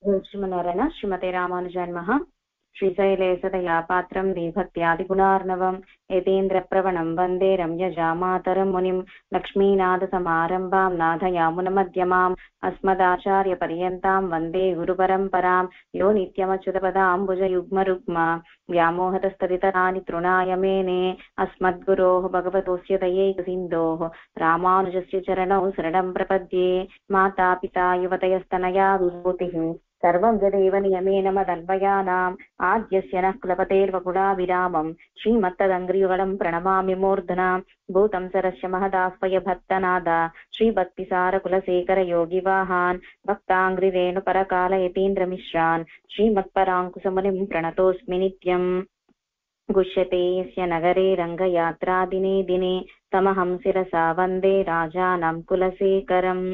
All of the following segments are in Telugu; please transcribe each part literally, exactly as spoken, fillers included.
श्रीमन्नारायण श्रीमते रामानुजान्मः श्रीशैलेशदयापात्रं दीभक्त्यादिगुणार्णवं यतीन्द्रप्रवणं वन्दे रम्यजामातरं मुनिं लक्ष्मीनाथसमारम्भां नाथयामुनमध्यमाम् अस्मदाचार्यपर्यन्तां वन्दे गुरुपरम्परां यो नित्यमच्युतपदाम्बुजयुग्मरुग्मा व्यामोहतस्तदितराणि तृणाय मेने अस्मद्गुरोः भगवतोऽस्य दयैकसिन्धोः रामानुजस्य चरणौ शरणं प्रपद्ये। माता पिता युवतयस्तनया विभूतिः सर्वं यदेव नियमेन मदन्वयानाम् आद्यस्य नः कुलपतेर्वकुलाविरामं श्रीमत्तदङ्घ्रियुगलं प्रणमामि मूर्धना भूतं सरस्य महदास्पय भक्तनादा श्रीभक्तिसारकुलशेखरयोगिवाहान् भक्ताङ्घ्रिरेणुपरकालयतीन्द्रमिश्रान् श्रीमत्पराङ्कुशमुनिं प्रणतोऽस्मि नित्यम्। गुष्यते यस्य नगरे रङ्गयात्रा दिने दिने तमहं शिरसा वन्दे राजानं कुलशेखरम्।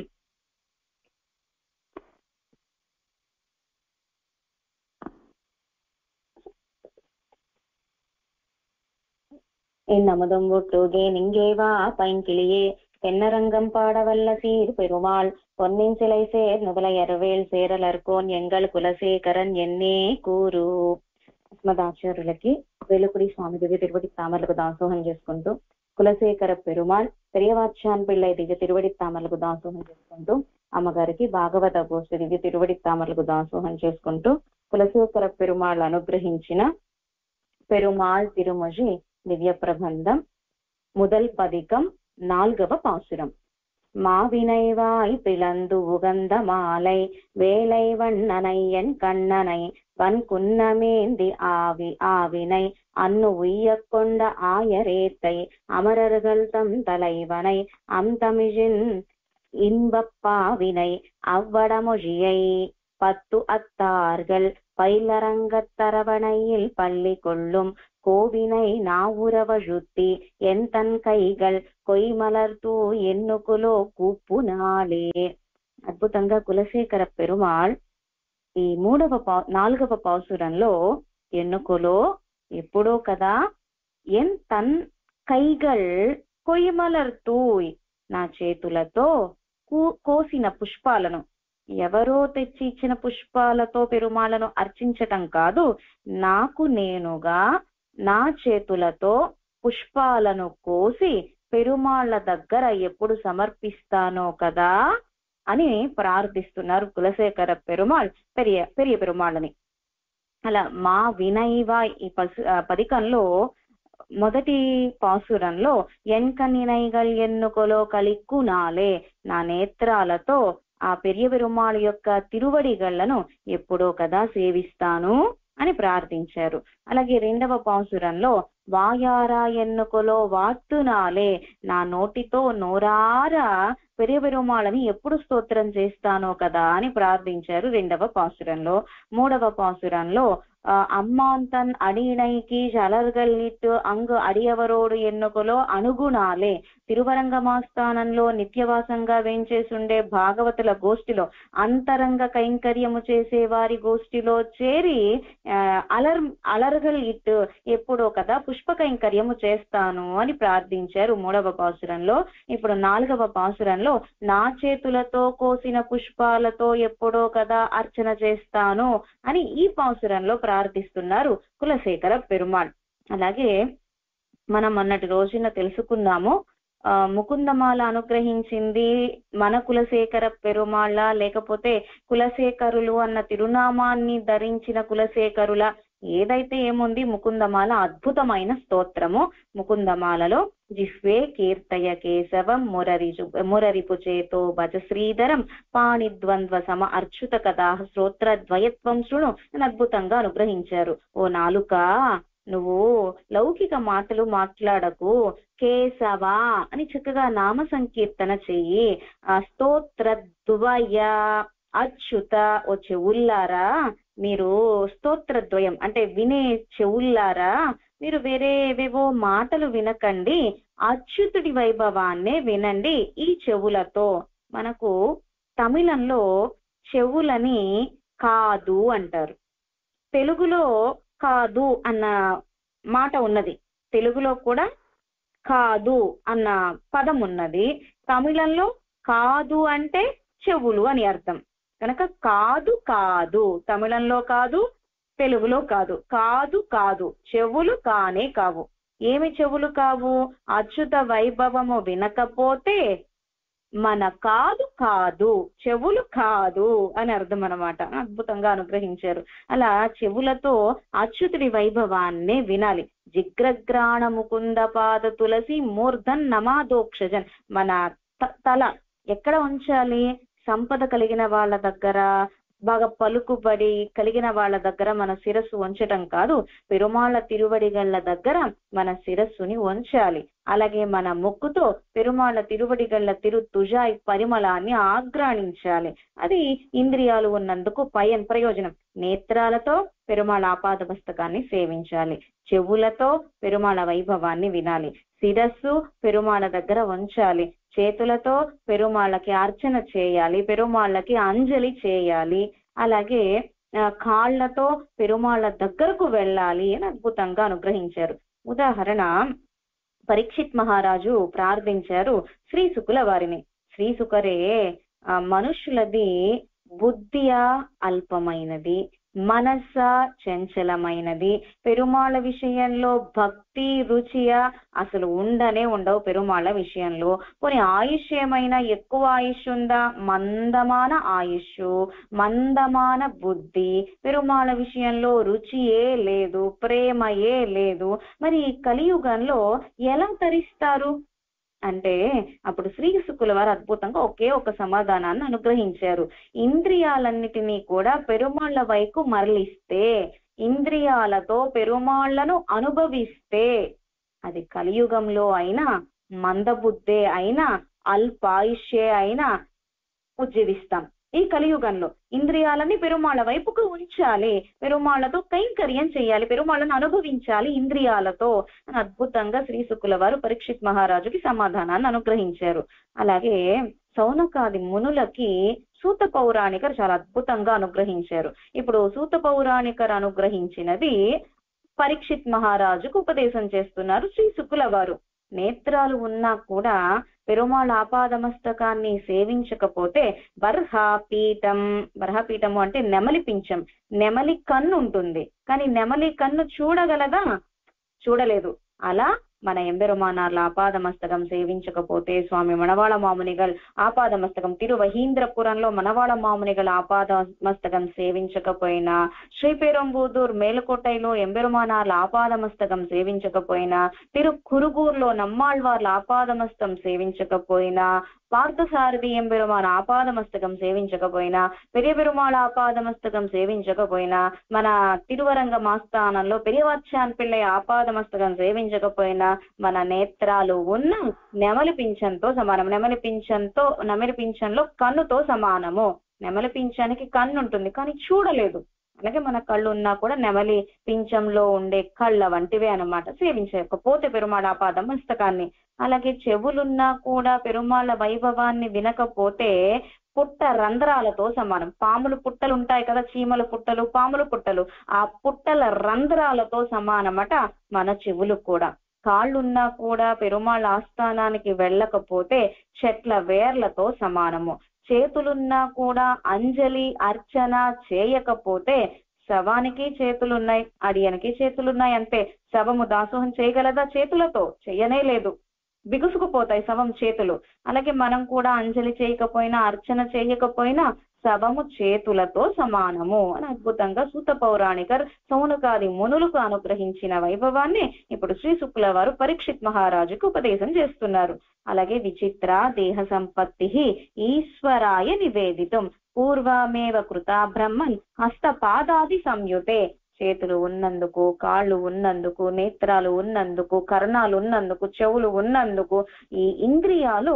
என்னமுதும் ஒட்டுகே நிங்கேவா பைங்கிளியே தென்னரங்கம் பாடவல்ல சீர் பெருமாள் பொன்னின் சிலை சேர் நுதலையர்வேல் சேரலர்கோன் ఎంగల్ కులశేఖరన్ ఎన్నే కూరు. అస్మదాచార్యులకి వేలుకుడి స్వామి దివ్య తిరువడి తామరలకు దాసోహం చేసుకుంటూ కులశేఖర పెరుమాళ్ పెరియవాచ్యాన్ పిళ్ళై దివ్య తిరువడి తామరలకు దాసోహం చేసుకుంటూ అమ్మగారికి భాగవత గోష్ఠి దివ్య తిరువడి తామరలకు దాసోహం చేసుకుంటూ కులశేఖర పెరుమాళ్ అనుగ్రహించిన పెరుమాళ్ తిరుమొజి దివ్య ప్రబంధం முதல் பதிகம் நால்கவ பாசுரம். மாவினைவாய் பிளந்து உகந்த மாலை வேலை வண்ணனையன் கண்ணனை வன் குன்னமேந்தி ஆவி ஆவினை அன்னு உய்ய கொண்ட ஆயரேத்தை அமரர்கள் தம் தலைவனை அம் தமிழின் இன்பப்பாவினை அவ்வடமொழியை பத்து அத்தார்கள் பயிலரங்கத்தரவணையில் பள்ளி கொள்ளும் கோவினை நாவுரவழுத்தி என் தன் கைகள் కొయ్మలర్తూ ఎన్నుకులో కూపు నాలే. అద్భుతంగా కులశేఖర పెరుమాళ్ ఈ మూడవ పా నాలుగవ పాసురంలో ఎన్నుకులో ఎప్పుడో కదా ఎన్ తన్ కైగల్ కొయ్మలర్తూ నా చేతులతో కోసిన పుష్పాలను, ఎవరో తెచ్చి ఇచ్చిన పుష్పాలతో పెరుమాళ్లను అర్చించటం కాదు, నాకు నేనుగా నా చేతులతో పుష్పాలను కోసి పెరుమాళ్ల దగ్గర ఎప్పుడు సమర్పిస్తానో కదా అని ప్రార్థిస్తున్నారు కులశేఖర పెరుమాళ్ పెరియ పెరియ పెరుమాళ్ళని. అలా మా వినైవా ఈ పసు పదికంలో మొదటి పాసురంలో ఎన్కనినైగల్ ఎన్నుకలో కలిక్కు నాలే, నా నేత్రాలతో ఆ పెరియ పెరుమాళ్ యొక్క తిరువడిగళ్లను ఎప్పుడో కదా సేవిస్తాను అని ప్రార్థించారు. అలాగే రెండవ పాసురంలో వాయారా ఎన్నుకలో వాత్తునాలే, నా నోటితో నోరారా పెరియ పెరుమాళని ఎప్పుడు స్తోత్రం చేస్తానో కదా అని ప్రార్థించారు రెండవ పాసురంలో. మూడవ పాసురంలో అమ్మాన్ తన్ అడినైకి జలర్గల్లిట్టు అంగు అడియవరోడు ఎన్నుకలో అనుగుణాలే, తిరువరంగమాస్థానంలో నిత్యవాసంగా వేంచేసుండే భాగవతుల గోష్ఠిలో అంతరంగ కైంకర్యము చేసే వారి గోష్ఠిలో చేరి అలర్ అలర్గల్ ఇట్టు ఎప్పుడో కదా పుష్ప కైంకర్యము చేస్తాను అని ప్రార్థించారు మూడవ పాసురంలో. ఇప్పుడు నాలుగవ పాసురంలో నా చేతులతో కోసిన పుష్పాలతో ఎప్పుడో కదా అర్చన చేస్తాను అని ఈ పాసురంలో ప్రార్థిస్తున్నారు కులశేఖర పెరుమాళ్. అలాగే మనం మొన్నటి రోజున తెలుసుకున్నాము, ఆ ముకుందమాల అనుగ్రహించింది మన కులశేఖర పెరుమాళ్ళ లేకపోతే కులశేఖరులు అన్న తిరునామాన్ని ధరించిన కులశేఖరుల, ఏదైతే ఏముంది ముకుందమాల అద్భుతమైన స్తోత్రము. ముకుందమాలలో జిహ్వే కీర్తయ కేశవం మురరిజు మురరిపు చేతో భజ శ్రీధరం పాణిద్వంద్వ సమ అర్చుత కథా స్తోత్ర ద్వయత్వం శృణు అని అద్భుతంగా అనుగ్రహించారు. ఓ నాలుక, నువ్వు లౌకిక మాటలు మాట్లాడకు, కేశవ అని చక్కగా నామ సంకీర్తన చెయ్యి. ఆ స్తోత్ర ద్వయ అచ్యుత, ఓ చెవుల్లారా మీరు స్తోత్రద్వయం అంటే వినే చెవుల్లారా మీరు వేరే ఏవేవో మాటలు వినకండి, అచ్యుతుడి వైభవాన్నే వినండి ఈ చెవులతో. మనకు తమిళంలో చెవులని కాదు అంటారు, తెలుగులో కాదు అన్న మాట ఉన్నది, తెలుగులో కూడా కాదు అన్న పదం ఉన్నది, తమిళంలో కాదు అంటే చెవులు అని అర్థం. కనుక కాదు కాదు, తమిళంలో కాదు, తెలుగులో కాదు, కాదు కాదు, చెవులు కానే కావు. ఏమి చెవులు కావు? అచ్యుత వైభవము వినకపోతే మన కాదు కాదు, చెవులు కాదు అని అర్థం అనమాట. అద్భుతంగా అనుగ్రహించారు. అలా చెవులతో అచ్యుతుడి వైభవాన్నే వినాలి. జిగ్రగ్రాణ ముకుంద పాద తులసి మూర్ధన్ నమాదోక్షజన్. మన తల ఎక్కడ ఉంచాలి? సంపద కలిగిన వాళ్ళ దగ్గర, బాగా పలుకుబడి కలిగిన వాళ్ళ దగ్గర మన శిరస్సు ఉంచటం కాదు, పెరుమాళ్ళ తిరువడిగళ్ళ దగ్గర మన శిరస్సుని ఉంచాలి. అలాగే మన ముక్కుతో పెరుమాళ్ళ తిరువడిగళ్ళ తిరు తుజాయి పరిమళాన్ని ఆగ్రాణించాలి. అది ఇంద్రియాలు ఉన్నందుకు పయన్ ప్రయోజనం. నేత్రాలతో పెరుమాళ ఆపాద పుస్తకాన్ని సేవించాలి. చెవులతో పెరుమాళ వైభవాన్ని వినాలి. శిరస్సు పెరుమాళ దగ్గర ఉంచాలి. చేతులతో పెరుమాళ్ళకి అర్చన చేయాలి, పెరుమాళ్ళకి అంజలి చేయాలి. అలాగే కాళ్లతో పెరుమాళ్ళ దగ్గరకు వెళ్ళాలి అని అద్భుతంగా అనుగ్రహించారు. ఉదాహరణ, పరీక్షిత్ మహారాజు ప్రార్థించారు శ్రీశుకుల వారిని. శ్రీశుకరే ఆ మనుషులది బుద్ధియా అల్పమైనది, మనస చంచలమైనది, పెరుమాళ్ళ విషయంలో భక్తి రుచియా అసలు ఉండనే ఉండవు. పెరుమాళ్ళ విషయంలో కొన్ని ఆయుష్ ఏమైనా ఎక్కువ ఆయుష్ ఉందా? మందమాన ఆయుష్, మందమాన బుద్ధి. పెరుమాళ్ళ విషయంలో రుచియే లేదు, ప్రేమయే లేదు. మరి కలియుగంలో ఎలా తరిస్తారు అంటే అప్పుడు శ్రీశుకుల వారు అద్భుతంగా ఒకే ఒక సమాధానాన్ని అనుగ్రహించారు. ఇంద్రియాలన్నిటినీ కూడా పెరుమాళ్ళ వైపు మరలిస్తే, ఇంద్రియాలతో పెరుమాళ్లను అనుభవిస్తే, అది కలియుగంలో అయినా, మందబుద్ధే అయినా, అల్పాయుష్యే అయినా ఉజ్జీవిస్తాం. ఈ కలియుగంలో ఇంద్రియాలని పెరుమాళ్ళ వైపుకు ఉంచాలి, పెరుమాళ్లతో కైంకర్యం చేయాలి, పెరుమాళ్ళను అనుభవించాలి ఇంద్రియాలతో అని అద్భుతంగా శ్రీశుకుల వారు పరీక్షిత్ మహారాజుకి సమాధానాన్ని అనుగ్రహించారు. అలాగే సౌనకాది మునులకి సూత పౌరాణికరు చాలా అద్భుతంగా అనుగ్రహించారు. ఇప్పుడు సూత పౌరాణికరు అనుగ్రహించినది పరీక్షిత్ మహారాజుకు ఉపదేశం చేస్తున్నారు శ్రీశుకుల వారు. నేత్రాలు ఉన్నా కూడా పెరుమాళ ఆపాదమస్తకాన్ని సేవించకపోతే బర్హాపీఠం, బర్హాపీఠము అంటే నెమలి పించం, నెమలి కన్ను ఉంటుంది, కానీ నెమలి కన్ను చూడగలదా? చూడలేదు. అలా మన ఎంబెరుమానార్ల ఆపాదమస్తకం సేవించకపోతే, స్వామి మణవాళ మామునిగల్ ఆపాదమస్తకం తిరువహీంద్రపురంలో మణవాళ మామునిగల్ ఆపాదమస్తకం సేవించకపోయినా, శ్రీపెరంబూదూర్ మేలుకోటైలో ఎంబెరుమానార్ల ఆపాదమస్తకం సేవించకపోయినా, తిరు కురుగూర్లో నమ్మాళ్వార్ల ఆపాదమస్తం సేవించకపోయినా, పార్థసారథి ఎంబెరుమాన్ ఆపాదమస్తకం సేవించకపోయినా, పెరియ పెరుమాళ ఆపాదమస్తకం సేవించకపోయినా, మన తిరువరంగ మాస్థానంలో పెరియవచ్చాన్ పిళ్ళై ఆపాదమస్తకం సేవించకపోయినా, మన నేత్రాలు ఉన్న నెమలి పింఛంతో సమానం. నెమలి పింఛంతో నెమలి పింఛంలో కన్నుతో సమానము. నెమలి పింఛానికి కన్ను ఉంటుంది కానీ చూడలేదు. అలాగే మన కళ్ళు ఉన్నా కూడా నెమలి పింఛంలో ఉండే కళ్ళ వంటివే అన్నమాట. సేవించకపోతే పెరుమాళ ఆపాద మస్తకాన్ని. అలాగే చెవులున్నా కూడా పెరుమాళ వైభవాన్ని వినకపోతే పుట్ట రంధ్రాలతో సమానం. పాములు పుట్టలు ఉంటాయి కదా, చీమల పుట్టలు, పాముల పుట్టలు, ఆ పుట్టల రంధ్రాలతో సమానమట మన చెవులు కూడా. కాళ్ళున్నా కూడా పెరుమాళ ఆస్థానానికి వెళ్ళకపోతే చెట్ల వేర్లతో సమానము. చేతులున్నా కూడా అంజలి అర్చన చేయకపోతే, శవానికి చేతులున్నాయి, అడియనికి చేతులున్నాయి అంతే. శవము దాసోహం చేయగలదా? చేతులతో చెయ్యనే లేదు, బిగుసుకుపోతాయి శవం చేతులు. అలాగే మనం కూడా అంజలి చేయకపోయినా, అర్చన చేయకపోయినా శవము చేతులతో సమానము అని అద్భుతంగా సూత పౌరాణికర్ సౌనకాది మునులకు అనుగ్రహించిన వైభవాన్ని ఇప్పుడు శ్రీశుకుల వారు పరీక్షిత్ మహారాజుకు ఉపదేశం చేస్తున్నారు. అలాగే విచిత్ర దేహ సంపత్తి ఈశ్వరాయ నివేదితం పూర్వమేవ కృత బ్రహ్మన్ హస్తపాదాది సంయుతే. చేతులు ఉన్నందుకు, కాళ్ళు ఉన్నందుకు, నేత్రాలు ఉన్నందుకు, కర్ణాలు ఉన్నందుకు, చెవులు ఉన్నందుకు ఈ ఇంద్రియాలు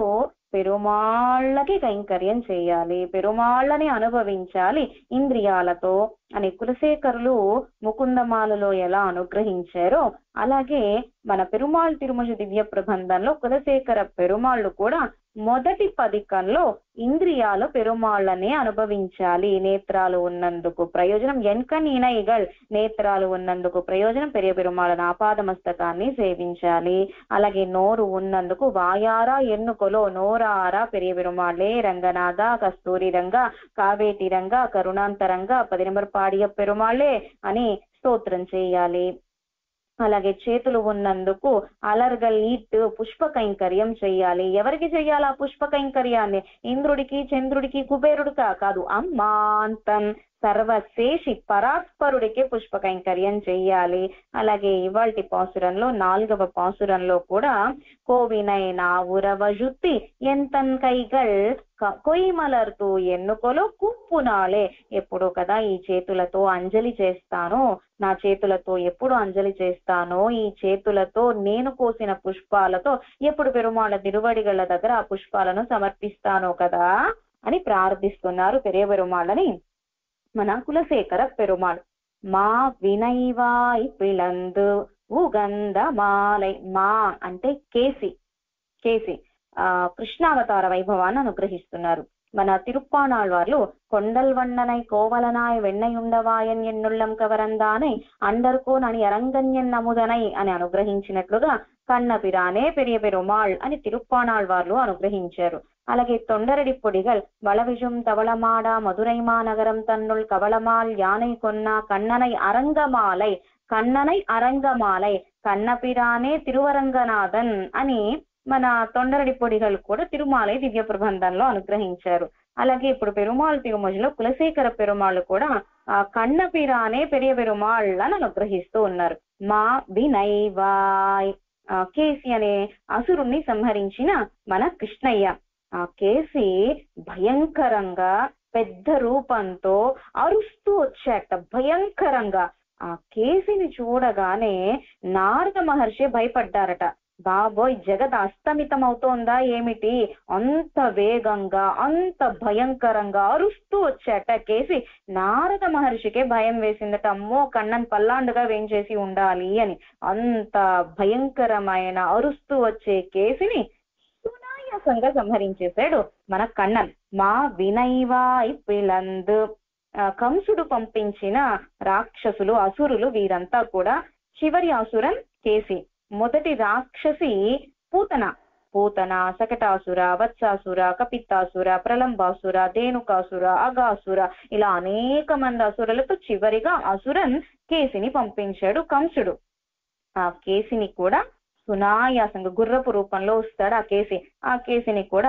పెరుమాళ్ళకి కైంకర్యం చేయాలి, పెరుమాళ్ళని అనుభవించాలి ఇంద్రియాలతో అని కులశేఖరులు ముకుందమాలలో ఎలా అనుగ్రహించారో, అలాగే మన పెరుమాళ్ తిరుమల దివ్య ప్రబంధంలో కులశేఖర పెరుమాళ్ళు కూడా మొదటి పదికంలో ఇంద్రియాలు పెరుమాళ్ళనే అనుభవించాలి. నేత్రాలు ఉన్నందుకు ప్రయోజనం ఎన్కనీనైగల్, నేత్రాలు ఉన్నందుకు ప్రయోజనం పెరియ పెరుమాళ్ళ ఆపాదమస్తకాన్ని సేవించాలి. అలాగే నోరు ఉన్నందుకు వాయారా ఎన్నుకలో నోరారా పెరియ పెరుమాళ్ళే రంగనాథ కస్తూరి రంగ కావేటి రంగ కరుణాంతరంగా పదినెంబర్ పాడియ పెరుమాళ్ళే అని స్తోత్రం చేయాలి. అలాగే చేతులు ఉన్నందుకు అలర్గల్ ఈట్ పుష్ప కైంకర్యం చెయ్యాలి. ఎవరికి చెయ్యాలి ఆ పుష్ప కైంకర్యాన్ని? ఇంద్రుడికి, చంద్రుడికి, కుబేరుడికా కాదు, అమ్మాంతన్ సర్వశేషి పరాత్పరుడికే పుష్ప కైంకర్యం చెయ్యాలి. అలాగే ఇవాల్టి పాసురంలో నాలుగవ పాసురంలో కూడా కోవినై నావురవ జుత్తి ఎంతన్ కైగల్ కొయ్మలర్తూ ఎన్నుకోలో కుప్పునాళే, ఎప్పుడు కదా ఈ చేతులతో అంజలి చేస్తాను, నా చేతులతో ఎప్పుడు అంజలి చేస్తానో, ఈ చేతులతో నేను కోసిన పుష్పాలతో ఎప్పుడు పెరుమాళ తిరువడిగళ్ళ దగ్గర ఆ పుష్పాలను సమర్పిస్తానో కదా అని ప్రార్థిస్తున్నారు పెరియ పెరుమాళ్ళని మన కులశేఖర పెరుమాళ్. మా వినైవాయ్ పిళందు ఉగంధ మాలై, మా అంటే కేసి, కేసి ఆ కృష్ణావతార వైభవాన్ని అనుగ్రహిస్తున్నారు. మన తిరుప్పాణాళ్వార్లు కొండల్ వన్ననై కోవలనాయ్ వెన్నయుండవాయన్ ఎన్నుళ్ళం కవరందానై అండర్కోన్ అని అరంగన్యన్ నముదనై అని అనుగ్రహించినట్లుగా కన్నపిరానే పెరియ పెరుమాళ్ అని తిరుప్పాణాళ్వార్లు అనుగ్రహించారు. అలాగే తొండరడి పొడిగల్ వళవిజుం తవళమాడ మధురైమా నగరం తన్నుల్ కవళమాల్ యానై కొన్న కన్ననై అరంగమాలై, కన్ననై అరంగమాలై కన్నపిరానే తిరువరంగనాథన్ అని మన తొండరడి పొడిగలు కూడా తిరుమాలై దివ్య ప్రబంధంలో అనుగ్రహించారు. అలాగే ఇప్పుడు పెరుమాళ్ తిరుమజలో కులశేఖర పెరుమాళ్ళు కూడా ఆ కన్నపిరానే పెరియ పెరుమాళ్ అని అనుగ్రహిస్తూ ఉన్నారు. మా వినైవాయ్, ఆ కేసి అనే అసురుణ్ణి సంహరించిన మన కృష్ణయ్య. ఆ కేసి భయంకరంగా పెద్ద రూపంతో అరుస్తూ వచ్చాట, భయంకరంగా. ఆ కేసిని చూడగానే నారద మహర్షి భయపడ్డారట. బాబోయ్ జగత్ అస్తమితం అవుతోందా ఏమిటి, అంత వేగంగా అంత భయంకరంగా అరుస్తూ వచ్చాట కేసి. నారద మహర్షికే భయం వేసిందట, అమ్మో కన్నన్ పల్లాండుగా వేంచేసి ఉండాలి అని. అంత భయంకరమైన అరుస్తూ వచ్చే కేసిని సునాయాసంగా సంహరించేశాడు మన కన్నన్. మా వినైవాయ్ పిళందు, కంసుడు పంపించిన రాక్షసులు అసురులు వీరంతా కూడా. చివరి అసురన్ కేసి. మొదటి రాక్షసి పూతన, పూతన సకటాసుర వత్సాసుర కపిత్తాసుర ప్రలంబాసుర ధేనుకాసుర అగాసుర ఇలా అనేక మంది అసురులతో చివరిగా అసురన్ కేసిని పంపించాడు కంసుడు. ఆ కేసిని కూడా సునాయాసంగా గుర్రపు రూపంలో వస్తాడు ఆ కేసి. ఆ కేసిని కూడా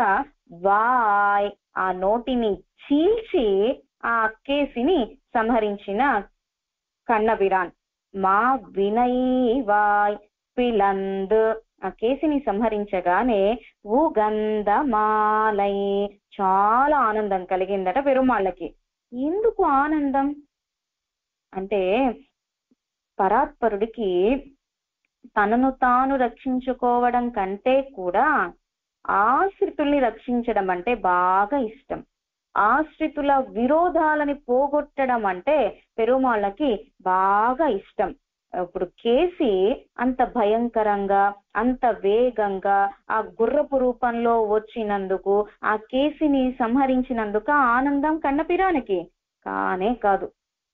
వాయ్ ఆ నోటిని చీల్చి ఆ కేసిని సంహరించిన కన్నబిరాన్. మా వినైవాయ్ పిళందు, ఆ కేసిని సంహరించగానే ఉగంధమాలై చాలా ఆనందం కలిగిందట పెరుమాళ్ళకి. ఎందుకు ఆనందం అంటే పరాత్పరుడికి తనను తాను రక్షించుకోవడం కంటే కూడా ఆశ్రితుల్ని రక్షించడం అంటే బాగా ఇష్టం. ఆశ్రితుల విరోధాలని పోగొట్టడం అంటే పెరుమాళ్ళకి బాగా ఇష్టం. ఇప్పుడు కేసి అంత భయంకరంగా అంత వేగంగా ఆ గుర్రపు రూపంలో వచ్చినందుకు, ఆ కేసిని సంహరించినందుకు ఆనందం కన్నపిరానికి కానే కాదు.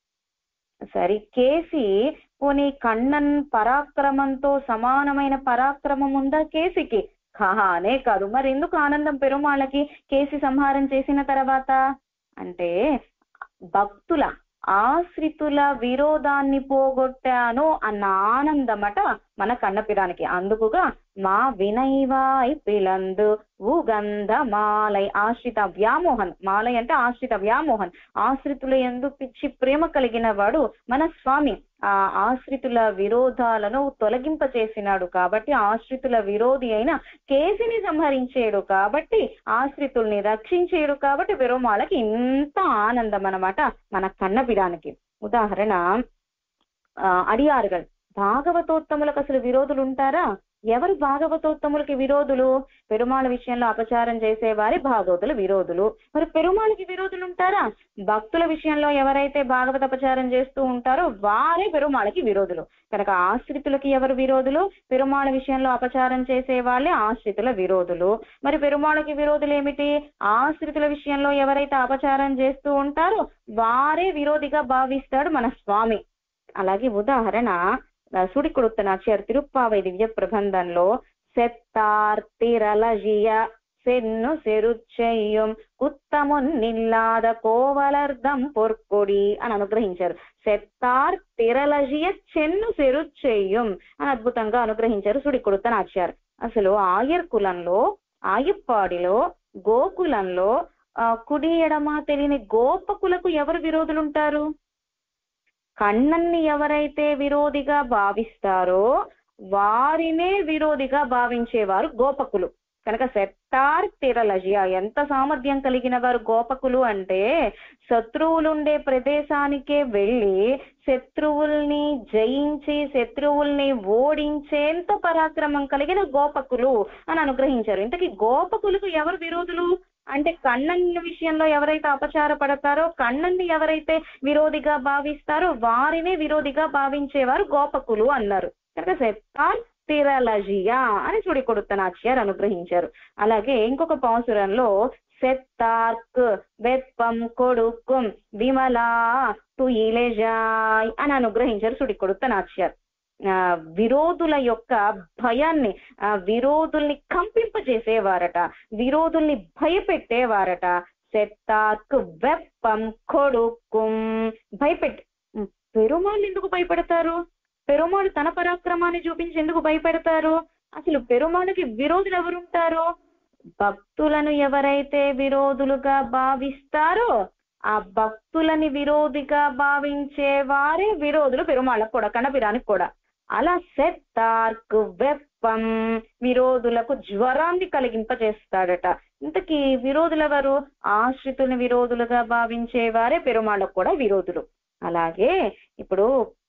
సరే కేసి పోనీ కన్నన్ పరాక్రమంతో సమానమైన పరాక్రమం ఉందా కేసికి? కానే కాదు. మరి ఎందుకు ఆనందం పెరుమాళ్ళకి కేసి సంహారం చేసిన తర్వాత అంటే భక్తుల ఆశ్రితుల విరోధాన్ని పోగొట్టాను అన్న ఆనందమట మన కన్నపిరానికి. అందుకుగా మా వినైవాయ్ పిళందు ఉగంధమాలై, ఆశ్రిత వ్యామోహన్, మాలై అంటే ఆశ్రిత వ్యామోహన్, ఆశ్రితుల యందు పిచ్చి ప్రేమ కలిగిన వాడు మన స్వామి. ఆ ఆశ్రితుల విరోధాలను తొలగింప చేసినాడు కాబట్టి, ఆశ్రితుల విరోధి అయిన కేసిని సంహరించేడు కాబట్టి, ఆశ్రితుల్ని రక్షించేడు కాబట్టి పెరుమాళ్ళకి ఇంత ఆనందం అన్నమాట మన కన్నపిరానికి. ఉదాహరణ ఆ అడియారుగల్, భాగవతోత్తములకు అసలు విరోధులు ఉంటారా? ఎవరు భాగవతోత్తములకి విరోధులు? పెరుమాళ విషయంలో అపచారం చేసేవారి భాగవతుల విరోధులు. మరి పెరుమాళకి విరోధులు ఉంటారా? భక్తుల విషయంలో ఎవరైతే భాగవత అపచారం చేస్తూ ఉంటారో వారే పెరుమాళకి విరోధులు. కనుక ఆశ్రితులకి ఎవరు విరోధులు? పెరుమాళ విషయంలో అపచారం చేసే వాళ్ళే ఆశ్రితుల విరోధులు. మరి పెరుమాళకి విరోధులు ఏమిటి? ఆశ్రితుల విషయంలో ఎవరైతే అపచారం చేస్తూ ఉంటారో వారే విరోధిగా భావిస్తాడు మన స్వామి. అలాగే ఉదాహరణ సుడి కొడుతనాచారు తిరుప్పావై దివ్య ప్రబంధంలో సెత్తార్ తిరలజియ సెన్ను సెరుచెయ్యం కుత్తమొన్నిల్లాద కోవలర్ధం పొర్కొడి అని అనుగ్రహించారు. సెత్తార్ తిరలజియ చెన్ను సెరుచెయ్యం అని అద్భుతంగా అనుగ్రహించారు సుడి కొడుతనాచారు. అసలు ఆయర్ కులంలో, ఆయప్పాడిలో, గోకులంలో ఆ కుడి ఎడమ తెలియని గోపకులకు ఎవరు విరోధులుంటారు? కన్నన్ని ఎవరైతే విరోధిగా భావిస్తారో వారినే విరోధిగా భావించేవారు గోపకులు. కనుక సెత్తార్ తిరలజియా ఎంత సామర్థ్యం కలిగిన వారు గోపకులు అంటే శత్రువులుండే ప్రదేశానికే వెళ్ళి శత్రువుల్ని జయించి శత్రువుల్ని ఓడించేంత పరాక్రమం కలిగిన గోపకులు అని అనుగ్రహించారు. ఇంతకీ గోపకులకు ఎవరు విరోధులు అంటే కన్నన్న విషయంలో ఎవరైతే అపచారపడతారో, కన్నన్ని ఎవరైతే విరోధిగా భావిస్తారో వారినే విరోధిగా భావించేవారు గోపకులు అన్నారు. కనుక సెత్తార్ తిరలజియా అని సుడి కొడుతనాచారు అనుగ్రహించారు. అలాగే ఇంకొక పాసురంలో సెత్తార్క్ వెప్పం కొడుకుం విమలా తుయిలెజాయ్ అని అనుగ్రహించారు సుడి కొడుతనాచారు. ఆ విరోధుల యొక్క భయాన్ని, ఆ విరోధుల్ని కంపింపజేసేవారట, విరోధుల్ని భయపెట్టేవారట. సెత్తార్క్ వెప్పం కొడుకుం భయపెట్టి. పెరుమాళ్ళు ఎందుకు భయపెడతారు? పెరుమాళ్ళు తన పరాక్రమాన్ని చూపించి ఎందుకు భయపెడతారు? అసలు పెరుమాళ్ళకి విరోధులు ఎవరుంటారు? భక్తులను ఎవరైతే విరోధులుగా భావిస్తారో ఆ భక్తులని విరోధిగా భావించే వారే విరోధులు పెరుమాళ్ళకు కూడా, కన్నపిరానికి కూడా. అలా సెత్తార్క్ వెప్పం విరోధులకు జ్వరాన్ని కలిగింపజేస్తాడట. ఇంతకీ విరోధులు ఎవరు? ఆశ్రితుని విరోధులుగా భావించే వారే పెరుమాళ్ళకు కూడా విరోధులు. అలాగే ఇప్పుడు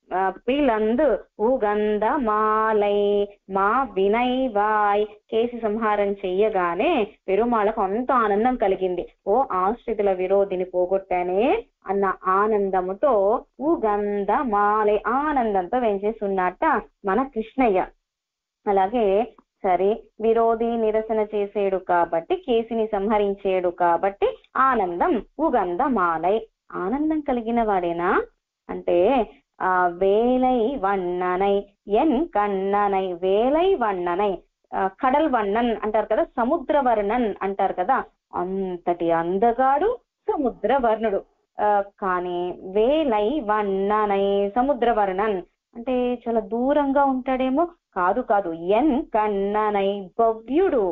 పిలంద్ ఉగంధ మాలై మా వినైవాయ్ కేసి సంహారం చెయ్యగానే పెరుమాళ్ళకు అంత ఆనందం కలిగింది. ఓ ఆశ్రితుల విరోధిని పోగొట్టానే అన్న ఆనందముతో ఉగంధ మాలై ఆనందంతో వెంచేస్తున్నట్ట మన కృష్ణయ్య. అలాగే సరే విరోధి నిరసన చేసేడు కాబట్టి, కేసిని సంహరించేడు కాబట్టి ఆనందం ఉగంధ మాలై. ఆనందం కలిగిన వాడేనా అంటే ఆ వేలై వన్ననై ఎన్ కన్ననై వేలై వన్ననై కడల్ వన్నన్ అంటారు కదా, సముద్ర వర్ణన్ అంటారు కదా, అంతటి అందగాడు సముద్ర వర్ణుడు. ఆ కానీ వేలై వన్ననై సముద్ర వర్ణన్ అంటే చాలా దూరంగా ఉంటాడేమో? కాదు కాదు, ఎన్ కన్ననై భవ్యుడు,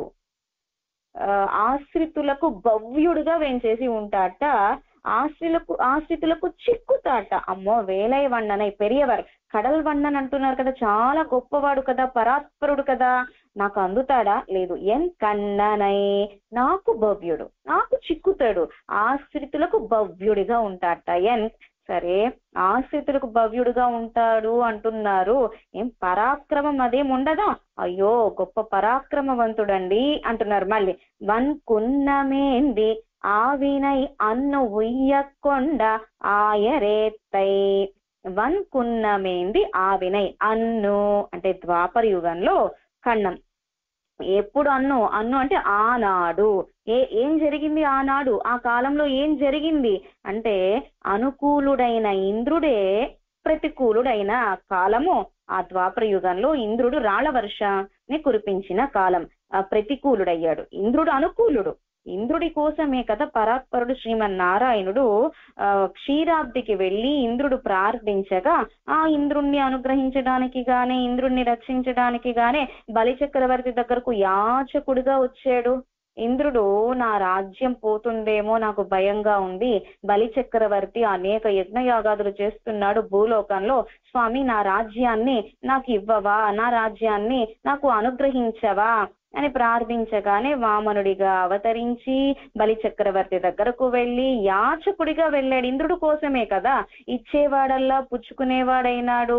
ఆ ఆశ్రితులకు భవ్యుడుగా వేంచేసి ఉంటాట. ఆశ్రితులకు ఆశ్రితులకు చిక్కుతాట. అమ్మో వేలై వన్ననై పెరియవర్, కడల్ వన్నన్ అంటున్నారు కదా, చాలా గొప్పవాడు కదా, పరాత్పరుడు కదా, నాకు అందుతాడా? లేదు. ఎన్ కన్ననై నాకు భవ్యుడు, నాకు చిక్కుతాడు, ఆశ్రితులకు భవ్యుడిగా ఉంటాట. ఎన్ సరే ఆశ్రితులకు భవ్యుడుగా ఉంటాడు అంటున్నారు, ఏం పరాక్రమం అదేం ఉండదా? అయ్యో గొప్ప పరాక్రమవంతుడండి అంటున్నారు. మళ్ళీ వన్ కున్నమేంది ఆవినై అన్ను ఉయ్యకొండ ఆయరేత్తై. వన్ కున్నమేంది ఆవినై, అన్ను అంటే ద్వాపర యుగంలో కన్నం. ఎప్పుడు అన్ను? అన్ను అంటే ఆనాడు. ఏ ఏం జరిగింది ఆనాడు? ఆ కాలంలో ఏం జరిగింది అంటే అనుకూలుడైన ఇంద్రుడే ప్రతికూలుడైన కాలము. ఆ ద్వాపర యుగంలో ఇంద్రుడు రాళ్ల వర్షాన్ని కురిపించిన కాలం. ఆ ప్రతికూలుడయ్యాడు, ఇంద్రుడు అనుకూలుడు. ఇంద్రుడి కోసమే కదా పరాత్పరుడు శ్రీమన్నారాయణుడు ఆ క్షీరాబ్దికి వెళ్ళి ఇంద్రుడు ప్రార్థించగా ఆ ఇంద్రుణ్ణి అనుగ్రహించడానికి గానే, ఇంద్రుణ్ణి రక్షించడానికి గానే బలి చక్రవర్తి దగ్గరకు యాచకుడిగా వచ్చాడు. ఇంద్రుడు నా రాజ్యం పోతుందేమో నాకు భయంగా ఉంది, బలి చక్రవర్తి అనేక యజ్ఞయాగాదులు చేస్తున్నాడు భూలోకంలో, స్వామి నా రాజ్యాన్ని నాకు ఇవ్వవా, నా రాజ్యాన్ని నాకు అనుగ్రహించవా అని ప్రార్థించగానే వామనుడిగా అవతరించి బలి చక్రవర్తి దగ్గరకు వెళ్ళి యాచకుడిగా వెళ్ళాడు. ఇంద్రుడు కోసమే కదా, ఇచ్చేవాడల్లా పుచ్చుకునేవాడైనాడు,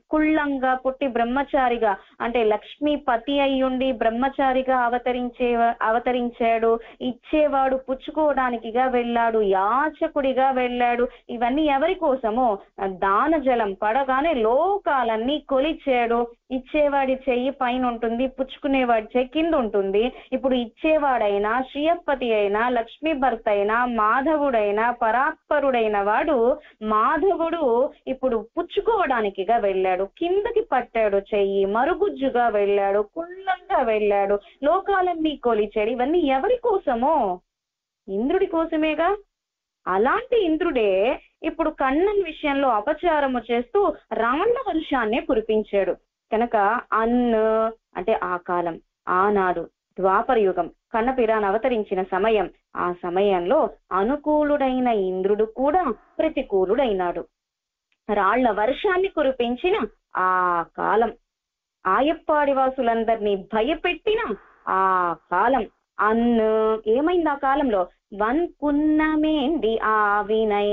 కుళ్ళంగా పుట్టి బ్రహ్మచారిగా అంటే లక్ష్మీపతి అయ్యుండి బ్రహ్మచారిగా అవతరించే అవతరించాడు, ఇచ్చేవాడు పుచ్చుకోవడానికిగా వెళ్ళాడు, యాచకుడిగా వెళ్ళాడు. ఇవన్నీ ఎవరి కోసము? దాన జలం పడగానే లోకాలన్నీ కొలిచాడు. ఇచ్చేవాడి చెయ్యి పైన ఉంటుంది, పుచ్చుకునేవాడి చెయ్యి కింద ఉంటుంది. ఇప్పుడు ఇచ్చేవాడైనా శ్రీయపతి అయినా లక్ష్మీ భర్త అయినా మాధవుడైనా పరాత్పరుడైన వాడు మాధవుడు ఇప్పుడు పుచ్చుకోవడానికిగా వెళ్ళాడు, కిందకి పట్టాడు చెయ్యి, మరుగుజ్జుగా వెళ్ళాడు, కుళ్ళంగా వెళ్ళాడు, లోకాలన్నీ కొలిచాడు. ఇవన్నీ ఎవరి కోసమో? ఇంద్రుడి కోసమేగా. అలాంటి ఇంద్రుడే ఇప్పుడు కన్నన్ విషయంలో అపచారము చేస్తూ రాళ్ల వర్షాన్నే కురిపించాడు. కనుక అన్న అంటే ఆ కాలం, ఆనాడు ద్వాపర యుగం, కన్నపిరాన్ అవతరించిన సమయం, ఆ సమయంలో అనుకూలుడైన ఇంద్రుడు కూడా ప్రతికూలుడైనాడు. రాళ్ల వర్షాన్ని కురిపించిన ఆ కాలం, ఆయప్పాడి వాసులందరినీ భయపెట్టిన ఆ కాలం, అన్న ఏమైంది ఆ కాలంలో? వన్ కున్నమేంది ఆ వినయ్.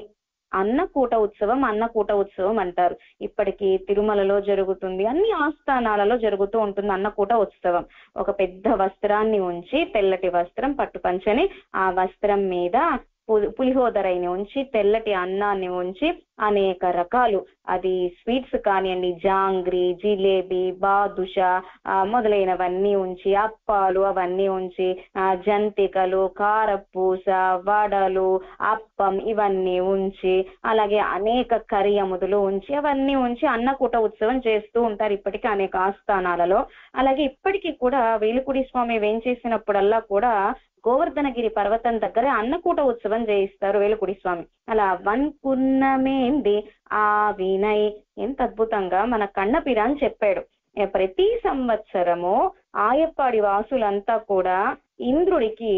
అన్నకూట ఉత్సవం అన్నకూట ఉత్సవం అంటారు. ఇప్పటికీ తిరుమలలో జరుగుతుంది, అన్ని ఆస్థానాలలో జరుగుతూ ఉంటుంది అన్నకూట ఉత్సవం. ఒక పెద్ద వస్త్రాన్ని ఉంచి, తెల్లటి వస్త్రం పట్టు పంచని, ఆ వస్త్రం మీద పులిహోదరైని ఉంచి, తెల్లటి అన్నాన్ని ఉంచి, అనేక రకాలు అది స్వీట్స్ కానివ్వండి, జాంగ్రీ, జిలేబీ, బాదుషా మొదలైనవన్నీ ఉంచి, అప్పాలు అవన్నీ ఉంచి, జంతికలు, కారపూస, వడలు, అప్పం ఇవన్నీ ఉంచి, అలాగే అనేక కర్రీ అముదులు ఉంచి, అవన్నీ ఉంచి అన్నకూట ఉత్సవం చేస్తూ ఉంటారు ఇప్పటికీ అనేక ఆస్థానాలలో. అలాగే ఇప్పటికీ కూడా వేలుకుడి స్వామి వేంచేసినప్పుడల్లా కూడా గోవర్ధనగిరి పర్వతం దగ్గర అన్నకూట ఉత్సవం చేయిస్తారు వేలుకుడి స్వామి. అలా వన్ కున్నమేంది ఆ వినయ్, ఎంత అద్భుతంగా మన కన్నపిరాన్ చెప్పాడు. ప్రతి సంవత్సరము ఆయప్పాడి వాసులంతా కూడా ఇంద్రుడికి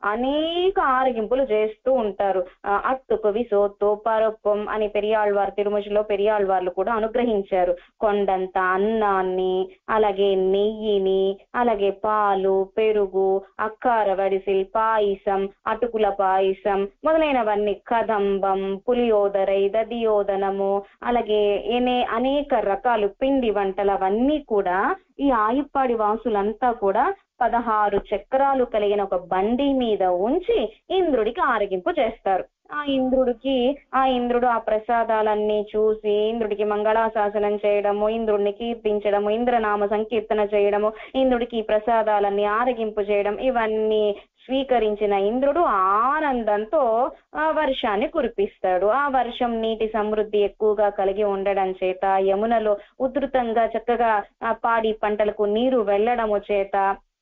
అనేక ఆరగింపులు చేస్తూ ఉంటారు. అట్టుకు విసోత్తు పరప్పం అని పెరియాళ్వారు తిరుమజిలో పెరియాళ్వార్లు కూడా అనుగ్రహించారు. కొండంత అన్నాన్ని, అలాగే నెయ్యిని, అలాగే పాలు, పెరుగు, అక్కార వడిసిల్, పాయసం, అటుకుల పాయసం మొదలైనవన్నీ, కదంబం, పులియోదరై, దదియోదనము, అలాగే ఏనే అనేక రకాలు పిండి వంటలు అవన్నీ కూడా ఈ ఆయప్పాడి వాసులంతా కూడా పదహారు చక్రాలు కలిగిన ఒక బండి మీద ఉంచి ఇంద్రుడికి ఆరగింపు చేస్తారు. ఆ ఇంద్రుడికి ఆ ఇంద్రుడు ఆ ప్రసాదాలన్నీ చూసి ఇంద్రుడికి మంగళాశాసనం చేయడము, ఇంద్రుడిని కీర్తించడము, ఇంద్రనామ సంకీర్తన చేయడము, ఇంద్రుడికి ఈ ప్రసాదాలన్నీ ఆరగింపు చేయడం, ఇవన్నీ స్వీకరించిన ఇంద్రుడు ఆనందంతో ఆ వర్షాన్ని కురిపిస్తాడు. ఆ వర్షం నీటి సమృద్ధి ఎక్కువగా కలిగి ఉండడం చేత, యమునలో ఉధృతంగా చక్కగా ఆ పాడి పంటలకు నీరు వెళ్ళడము చేత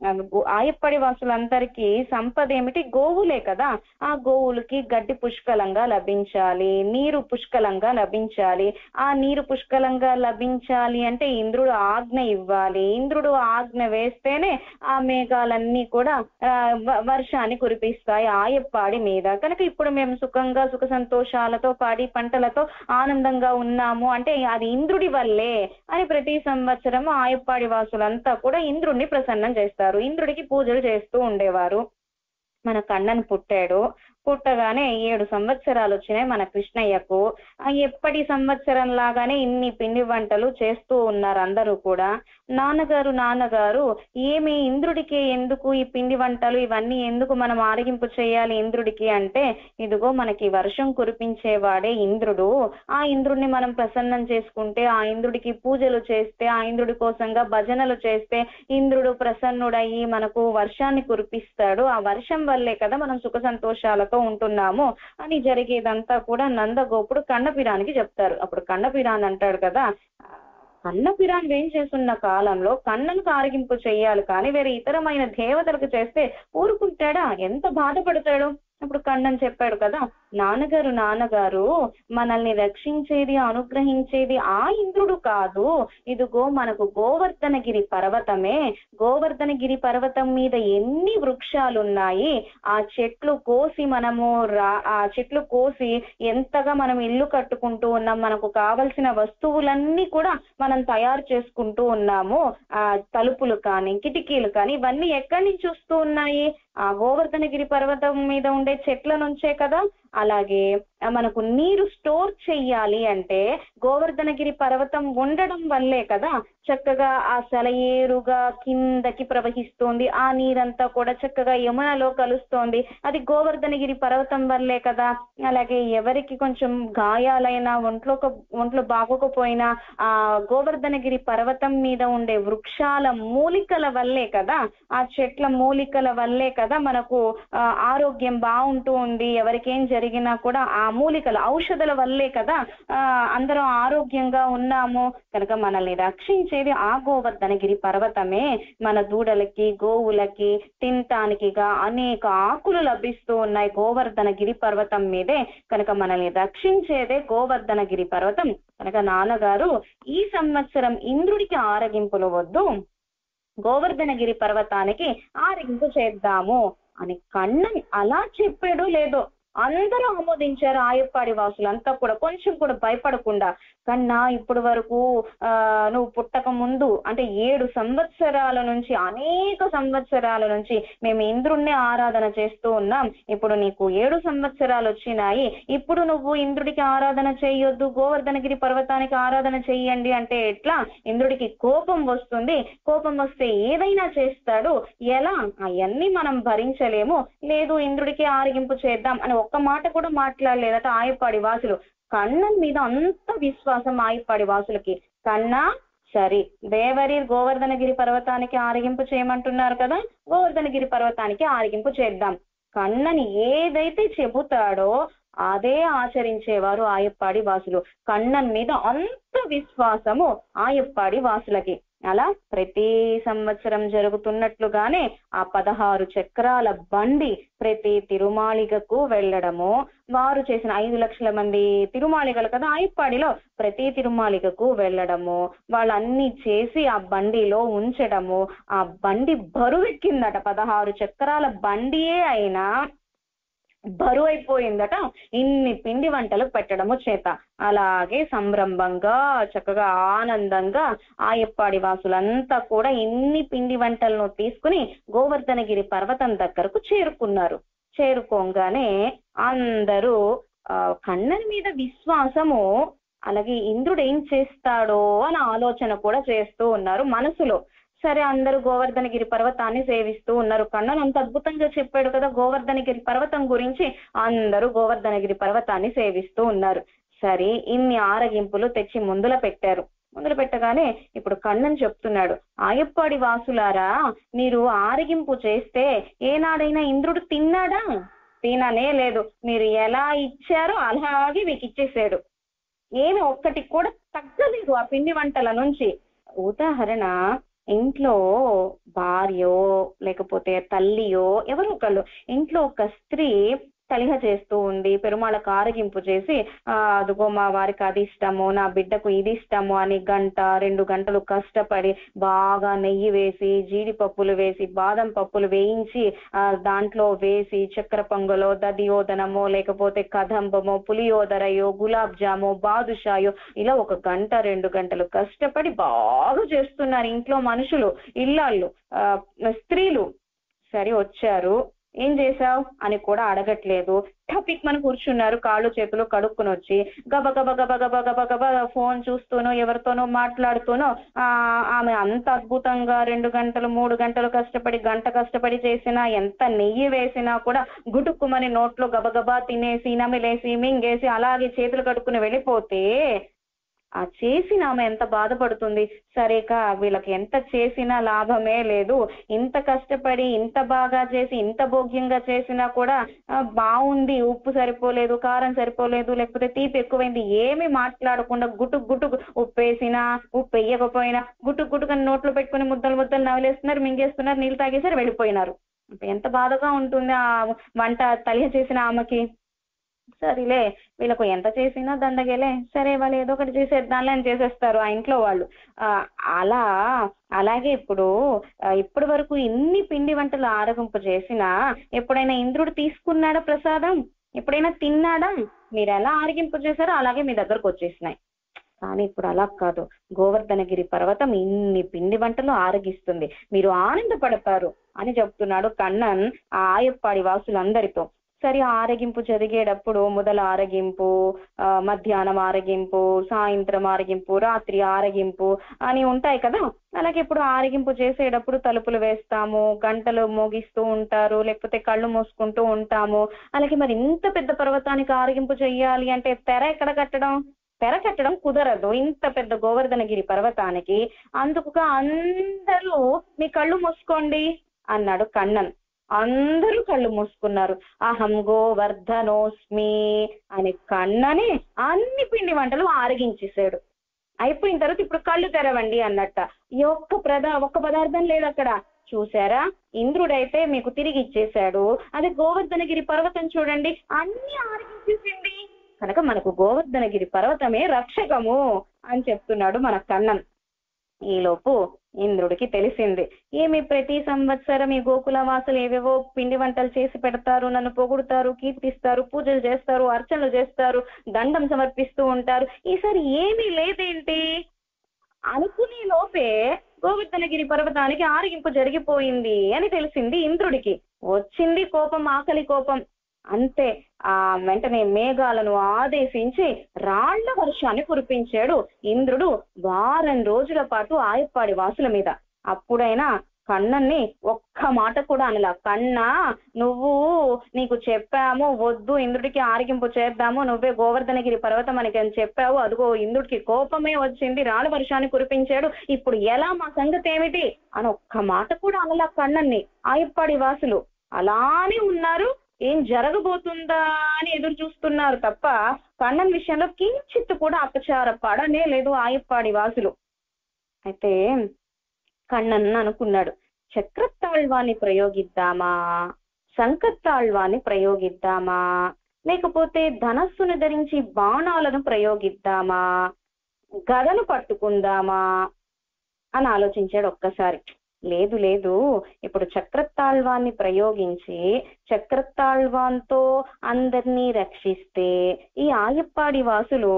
ఆయప్పడి వాసులందరికీ సంపద ఏమిటి? గోవులే కదా. ఆ గోవులకి గడ్డి పుష్కలంగా లభించాలి, నీరు పుష్కలంగా లభించాలి. ఆ నీరు పుష్కలంగా లభించాలి అంటే ఇంద్రుడు ఆజ్ఞ ఇవ్వాలి. ఇంద్రుడు ఆజ్ఞ వేస్తేనే ఆ మేఘాలన్నీ కూడా వర్షాన్ని కురిపిస్తాయి ఆయప్పాడి మీద. కనుక ఇప్పుడు మేము సుఖంగా సుఖ సంతోషాలతో పాడి పంటలతో ఆనందంగా ఉన్నాము అంటే అది ఇంద్రుడి వల్లే అని ప్రతి సంవత్సరం ఆయప్పాడి వాసులంతా కూడా ఇంద్రుడిని ప్రసన్నం చేస్తారు, ఇంద్రుడికి పూజలు చేస్తూ ఉండేవారు. మన కన్నన్ పుట్టాడు, పుట్టగానే ఏడు సంవత్సరాలు వచ్చినాయి మన కృష్ణయ్యకు. ఎప్పటి సంవత్సరం లాగానే ఇన్ని పిండి వంటలు చేస్తూ ఉన్నారు అందరూ కూడా. నాన్నగారు నాన్నగారు ఏమి ఇంద్రుడికి ఎందుకు ఈ పిండి వంటలు ఇవన్నీ ఎందుకు మనం ఆరగింపు చేయాలి ఇంద్రుడికి అంటే, ఇదిగో మనకి వర్షం కురిపించేవాడే ఇంద్రుడు, ఆ ఇంద్రుడిని మనం ప్రసన్నం చేసుకుంటే, ఆ ఇంద్రుడికి పూజలు చేస్తే, ఆ ఇంద్రుడి కోసంగా భజనలు చేస్తే ఇంద్రుడు ప్రసన్నుడయ్యి మనకు వర్షాన్ని కురిపిస్తాడు. ఆ వర్షం వల్లే కదా మనం సుఖ సంతోషాలతో ఉంటున్నాము అని జరిగేదంతా కూడా నందగోపుడు కన్నపిరానికి చెప్తారు. అప్పుడు కన్నపిరాన్ అంటాడు కదా, కన్నపిరాన్ వేం చేస్తున్న కాలంలో కన్నను ఆరగింపు చెయ్యాలి కానీ వేరే ఇతరమైన దేవతలకు చేస్తే ఊరుకుంటాడా? ఎంత బాధపడతాడు? అప్పుడు కన్నన్ చెప్పాడు కదా, నాన్నగారు నాన్నగారు మనల్ని రక్షించేది అనుగ్రహించేది ఆ ఇంద్రుడు కాదు, ఇదిగో మనకు గోవర్ధనగిరి పర్వతమే. గోవర్ధనగిరి పర్వతం మీద ఎన్ని వృక్షాలున్నాయి, ఆ చెట్లు కోసి మనము రా ఆ చెట్లు కోసి ఎంతగా మనం ఇల్లు కట్టుకుంటూ ఉన్నాం, మనకు కావలసిన వస్తువులన్నీ కూడా మనం తయారు చేసుకుంటూ ఉన్నాము. ఆ తలుపులు కానీ కిటికీలు కానీ ఇవన్నీ ఎక్కడి నుంచి వస్తూ ఉన్నాయి? ఆ గోవర్ధనగిరి పర్వతం మీద ఉండే చెట్ల నుంచే కదా. అలాగే మనకు నీరు స్టోర్ చెయ్యాలి అంటే గోవర్ధనగిరి పర్వతం ఉండడం వల్లే కదా చక్కగా ఆ సెలయేరుగా కిందకి ప్రవహిస్తోంది. ఆ నీరంతా కూడా చక్కగా యమునలో కలుస్తోంది. అది గోవర్ధనగిరి పర్వతం వల్లే కదా. అలాగే ఎవరికి కొంచెం గాయాలైనా ఒంట్లో ఒంట్లో బాగోకపోయినా ఆ గోవర్ధనగిరి పర్వతం మీద ఉండే వృక్షాల మూలికల వల్లే కదా, ఆ చెట్ల మూలికల వల్లే కదా మనకు ఆ ఆరోగ్యం బాగుంటూ ఉంది. ఎవరికేం జరిగినా కూడా ఆ మూలికల ఔషధాల వల్లే కదా ఆ అందరం ఆరోగ్యంగా ఉన్నాము. కనుక మనల్ని రక్షించేది ఆ గోవర్ధనగిరి పర్వతమే. మన దూడలకి గోవులకి తినటానికిగా అనేక ఆకులు లభిస్తూ ఉన్నాయి గోవర్ధనగిరి పర్వతం మీదే. కనుక మనల్ని రక్షించేదే గోవర్ధనగిరి పర్వతం. కనుక నాన్నగారు ఈ సంవత్సరం ఇంద్రుడికి ఆరగింపులు వద్దు, గోవర్ధనగిరి పర్వతానికి ఆరగింపు చేద్దాము అని కన్నన్ అలా చెప్పాడు లేదో అందరూ ఆమోదించారు. ఆయప్పాడి వాసులంతా కూడా కొంచెం కూడా భయపడకుండా, కన్నా ఇప్పుడు వరకు ఆ నువ్వు పుట్టక ముందు అంటే ఏడు సంవత్సరాల నుంచి అనేక సంవత్సరాల నుంచి మేము ఇంద్రుణ్ణి ఆరాధన చేస్తూ ఉన్నాం. ఇప్పుడు నీకు ఏడు సంవత్సరాలు వచ్చినాయి, ఇప్పుడు నువ్వు ఇంద్రుడికి ఆరాధన చేయొద్దు, గోవర్ధనగిరి పర్వతానికి ఆరాధన చెయ్యండి అంటే ఎట్లా? ఇంద్రుడికి కోపం వస్తుంది. కోపం వస్తే ఏదైనా చేస్తాడు. ఎలా? అవన్నీ మనం భరించలేము. లేదు ఇంద్రుడికి ఆరగింపు చేద్దాం అని ఒక్క మాట కూడా మాట్లాడలేదట ఆయప్పాడి వాసులు. కన్నన్ మీద అంత విశ్వాసం ఆయప్పాడి వాసులకి. కన్నా సరే దేవరి గోవర్ధనగిరి పర్వతానికి ఆరగింపు చేయమంటున్నారు కదా, గోవర్ధనగిరి పర్వతానికి ఆరగింపు చేద్దాం. కన్నని ఏదైతే చెబుతాడో అదే ఆచరించేవారు ఆయప్పాడి వాసులు. కన్నన్ మీద అంత విశ్వాసము ఆయప్పాడి వాసులకి. అలా ప్రతి సంవత్సరం జరుగుతున్నట్లుగానే ఆ పదహారు చక్రాల బండి ప్రతి తిరుమాళిగకు వెళ్ళడము, వారు చేసిన ఐదు లక్షల మంది తిరుమాళిగలు కదా ఆయప్పాడిలో, ప్రతి తిరుమాళిగకు వెళ్ళడము, వాళ్ళన్ని చేసి ఆ బండిలో ఉంచడము. ఆ బండి బరువెక్కిందట, పదహారు చక్రాల బండియే అయినా బరువు అయిపోయిందట ఇన్ని పిండి వంటలు పెట్టడము చేత. అలాగే సంరంభంగా చక్కగా ఆనందంగా ఆయప్పాడి వాసులంతా కూడా ఇన్ని పిండి వంటలను తీసుకుని గోవర్ధనగిరి పర్వతం దగ్గరకు చేరుకున్నారు. చేరుకోగానే అందరూ ఆ కన్నన్ మీద విశ్వాసము, అలాగే ఇంద్రుడు ఏం చేస్తాడో అని ఆలోచన కూడా చేస్తూ ఉన్నారు మనసులో. సరే అందరూ గోవర్ధనగిరి పర్వతాన్ని సేవిస్తూ ఉన్నారు. కన్నన్ అంత అద్భుతంగా చెప్పాడు కదా గోవర్ధనగిరి పర్వతం గురించి. అందరూ గోవర్ధనగిరి పర్వతాన్ని సేవిస్తూ ఉన్నారు. సరే ఇన్ని ఆరగింపులు తెచ్చి ముందుల పెట్టారు. ముందులు పెట్టగానే ఇప్పుడు కన్నన్ చెప్తున్నాడు, ఆయప్పాడి వాసులారా మీరు ఆరగింపు చేస్తే ఏనాడైనా ఇంద్రుడు తిన్నాడా? తిననే లేదు. మీరు ఎలా ఇచ్చారో అలాగే మీకు ఇచ్చేసాడు. ఏమి ఒక్కటి కూడా తగ్గలేదు ఆ పిండి వంటల నుంచి. ఉదాహరణ, ఇంట్లో భార్యో లేకపోతే తల్లియో ఎవరో ఒకళ్ళు ఇంట్లో ఒక స్త్రీ కలిహ చేస్తూ ఉంది, పెరుమాళకు ఆరగింపు చేసి ఆ అదుగో మా వారికి అది ఇష్టము, నా బిడ్డకు ఇది ఇష్టము అని గంట రెండు గంటలు కష్టపడి బాగా నెయ్యి వేసి జీడిపప్పులు వేసి బాదం పప్పులు వేయించి ఆ దాంట్లో వేసి చక్కెర పొంగలో దధియోదనమో లేకపోతే కదంబమో పులియోదరయో గులాబ్ జామో బాదుషాయో ఇలా ఒక గంట రెండు గంటలు కష్టపడి బాగా చేస్తున్నారు ఇంట్లో మనుషులు, ఇల్లాళ్ళు, ఆ స్త్రీలు. సరే వచ్చారు, ఏం చేసావు అని కూడా అడగట్లేదు. టాపిక్ మన కూర్చున్నారు, కాళ్ళు చేతులు కడుక్కుని వచ్చి గబ గబ గబ గబ గబ గబ ఫోన్ చూస్తూనో ఎవరితోనో మాట్లాడుతూనో ఆ ఆమె అంత అద్భుతంగా రెండు గంటలు మూడు గంటలు కష్టపడి గంట కష్టపడి చేసినా ఎంత నెయ్యి వేసినా కూడా గుటుక్కుమని నోట్లో గబగబా తినేసి నమిలేసి మింగేసి అలాగే చేతులు కడుక్కుని వెళ్ళిపోతే ఆ చేసిన ఆమె ఎంత బాధపడుతుంది. సరేక వీళ్ళకి ఎంత చేసినా లాభమే లేదు, ఇంత కష్టపడి ఇంత బాగా చేసి ఇంత భోగ్యంగా చేసినా కూడా బాగుంది, ఉప్పు సరిపోలేదు, కారం సరిపోలేదు, లేకపోతే తీపి ఎక్కువైంది, ఏమి మాట్లాడకుండా గుటుకు గుటుకు ఉప్పు వేసినా ఉప్పు వేయకపోయినా గుటుకు గుటుకని నోట్లో పెట్టుకుని ముద్దలు ముద్దలు నవలేస్తున్నారు, మింగేస్తున్నారు, నీళ్ళు తాగేసారు, వెళ్ళిపోయినారు. ఎంత బాధగా ఉంటుంది ఆ వంట తలిహ చేసిన ఆమెకి. సరేలే వీళ్ళకు ఎంత చేసినా దండగేలే, సరే వాళ్ళు ఏదో ఒకటి చేసేద్దాంలే అని చేసేస్తారు ఆ ఇంట్లో వాళ్ళు. ఆ అలా అలాగే ఇప్పుడు ఇప్పటి వరకు ఇన్ని పిండి వంటలు ఆరగింపు చేసినా ఎప్పుడైనా ఇంద్రుడు తీసుకున్నాడా ప్రసాదం? ఎప్పుడైనా తిన్నాడా? మీరు ఎలా ఆరగింపు చేశారో అలాగే మీ దగ్గరకు వచ్చేసినాయి. కానీ ఇప్పుడు అలా కాదు, గోవర్ధనగిరి పర్వతం ఇన్ని పిండి వంటలు ఆరగిస్తుంది, మీరు ఆనందపడతారు అని చెప్తున్నాడు కన్నన్ ఆ ఆయప్పాడి వాసులందరితో. సరే ఆరగింపు జరిగేటప్పుడు మొదల ఆరగింపు, ఆ మధ్యాహ్నం ఆరగింపు, సాయంత్రం ఆరగింపు, రాత్రి ఆరగింపు అని ఉంటాయి కదా. అలాగే ఇప్పుడు ఆరగింపు చేసేటప్పుడు తలుపులు వేస్తాము, గంటలు మోగిస్తూ ఉంటారు, లేకపోతే కళ్ళు మూసుకుంటూ ఉంటాము. అలాగే మరి ఇంత పెద్ద పర్వతానికి ఆరగింపు చెయ్యాలి అంటే తెర ఎక్కడ కట్టడం? తెర కట్టడం కుదరదు ఇంత పెద్ద గోవర్ధనగిరి పర్వతానికి. అందుకుగా అందరూ మీ కళ్ళు మూసుకోండి అన్నాడు కണ്ണన్. అందరూ కళ్ళు మూసుకున్నారు. అహం గోవర్ధనోస్మి అని కన్నని అన్ని పిండి వంటలు ఆరగించేశాడు. అయిపోయిన తర్వాత ఇప్పుడు కళ్ళు తెరవండి అన్నట్ట. ఈ ఒక్క ప్రదా ఒక్క పదార్థం లేదు అక్కడ. చూసారా, ఇంద్రుడైతే మీకు తిరిగి ఇచ్చేశాడు. అదే గోవర్ధనగిరి పర్వతం చూడండి, అన్ని ఆరగించేసింది. కనుక మనకు గోవర్ధనగిరి పర్వతమే రక్షకము అని చెప్తున్నాడు మన కన్నన్. ఈలోపు ఇంద్రుడికి తెలిసింది, ఏమి ప్రతి సంవత్సరం ఈ గోకుల వాసులు ఏవేవో పిండి వంటలు చేసి పెడతారు, నన్ను పొగుడుతారు, కీర్తిస్తారు, పూజలు చేస్తారు, అర్చనలు చేస్తారు, దండం సమర్పిస్తూ ఉంటారు, ఈసారి ఏమీ లేదేంటి అనుకునే లోపే గోవర్ధనగిరి పర్వతానికి ఆరగింపు జరిగిపోయింది అని తెలిసింది ఇంద్రుడికి. వచ్చింది కోపం, ఆకలి కోపం. అంతే ఆ వెంటనే మేఘాలను ఆదేశించి రాళ్ల వర్షాన్ని కురిపించాడు ఇంద్రుడు వారం రోజుల పాటు ఆయప్పాడి వాసుల మీద. అప్పుడైనా కన్నన్ని ఒక్క మాట కూడా అనలా. కన్నా, నువ్వు నీకు చెప్పాము వద్దు ఇంద్రుడికి ఆరగింపు చేద్దాము, నువ్వే గోవర్ధనగిరి పర్వతం అని చెప్పావు, అదిగో ఇంద్రుడికి కోపమే వచ్చింది, రాళ్ళ వర్షాన్ని కురిపించాడు, ఇప్పుడు ఎలా మా సంగతి ఏమిటి అని ఒక్క మాట కూడా అనలా కన్నన్ని. ఆయప్పాడి వాసులు అలానే ఉన్నారు, ఏం జరగబోతుందా అని ఎదురు చూస్తున్నారు తప్ప కన్నన్ విషయంలో కించిత్తు కూడా అపచార పడనే లేదు ఆయప్పాడి వాసులు. అయితే కన్నన్ అనుకున్నాడు, చక్రతాళ్వాన్ని ప్రయోగిద్దామా, సంకత్తాళ్వాన్ని ప్రయోగిద్దామా, లేకపోతే ధనస్సును ధరించి బాణాలను ప్రయోగిద్దామా, గదను పట్టుకుందామా అని ఆలోచించాడు ఒక్కసారి. లేదు లేదు, ఇప్పుడు చక్రతాళ్వాన్ని ప్రయోగించి చక్రతాళ్వాన్తో అందరినీ రక్షిస్తే ఈ ఆయప్పాడి వాసులు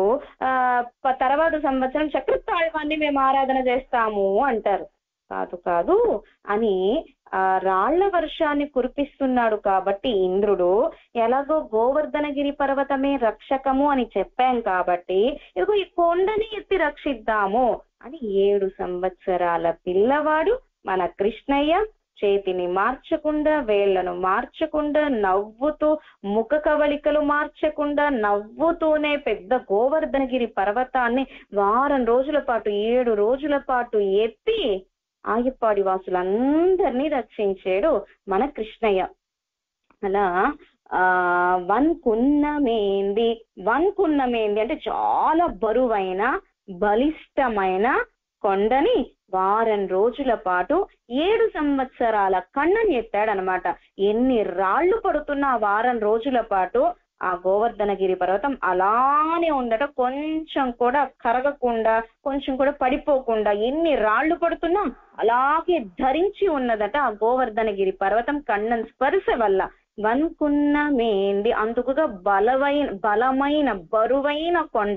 ఆ తర్వాత సంవత్సరం చక్రతాళ్వాన్ని మేము ఆరాధన చేస్తాము అంటారు. కాదు కాదు అని ఆ రాళ్ల వర్షాన్ని కురిపిస్తున్నాడు కాబట్టి ఇంద్రుడు, ఎలాగో గోవర్ధనగిరి పర్వతమే రక్షకము అని చెప్పాం కాబట్టి ఇదిగో ఈ కొండని ఎత్తి రక్షిద్దాము అని ఏడు సంవత్సరాల పిల్లవాడు మన కృష్ణయ్య చేతిని మార్చకుండా, వేళ్లను మార్చకుండా, నవ్వుతూ, ముఖ కవళికలు మార్చకుండా నవ్వుతూనే పెద్ద గోవర్ధనగిరి పర్వతాన్ని వారం రోజుల పాటు ఏడు రోజుల పాటు ఎత్తి ఆయప్పాడి వాసులందరినీ రక్షించాడు మన కృష్ణయ్య. అలా ఆ వన్కున్నమేంది, వన్కున్నమేంది అంటే చాలా బరువైన బలిష్టమైన కొండని వారం రోజుల పాటు ఏడు సంవత్సరాల కన్నన్ ఎత్తాడనమాట. ఎన్ని రాళ్లు పడుతున్నా వారం రోజుల పాటు ఆ గోవర్ధనగిరి పర్వతం అలానే ఉండట, కొంచెం కూడా కరగకుండా, కొంచెం కూడా పడిపోకుండా, ఎన్ని రాళ్లు పడుతున్నా అలాగే ధరించి ఉన్నదట ఆ గోవర్ధనగిరి పర్వతం కన్నన్ స్పర్శ వల్ల. వన్కున్నమేంది అందుకుగా బలమైన బలమైన బరువైన కొండ.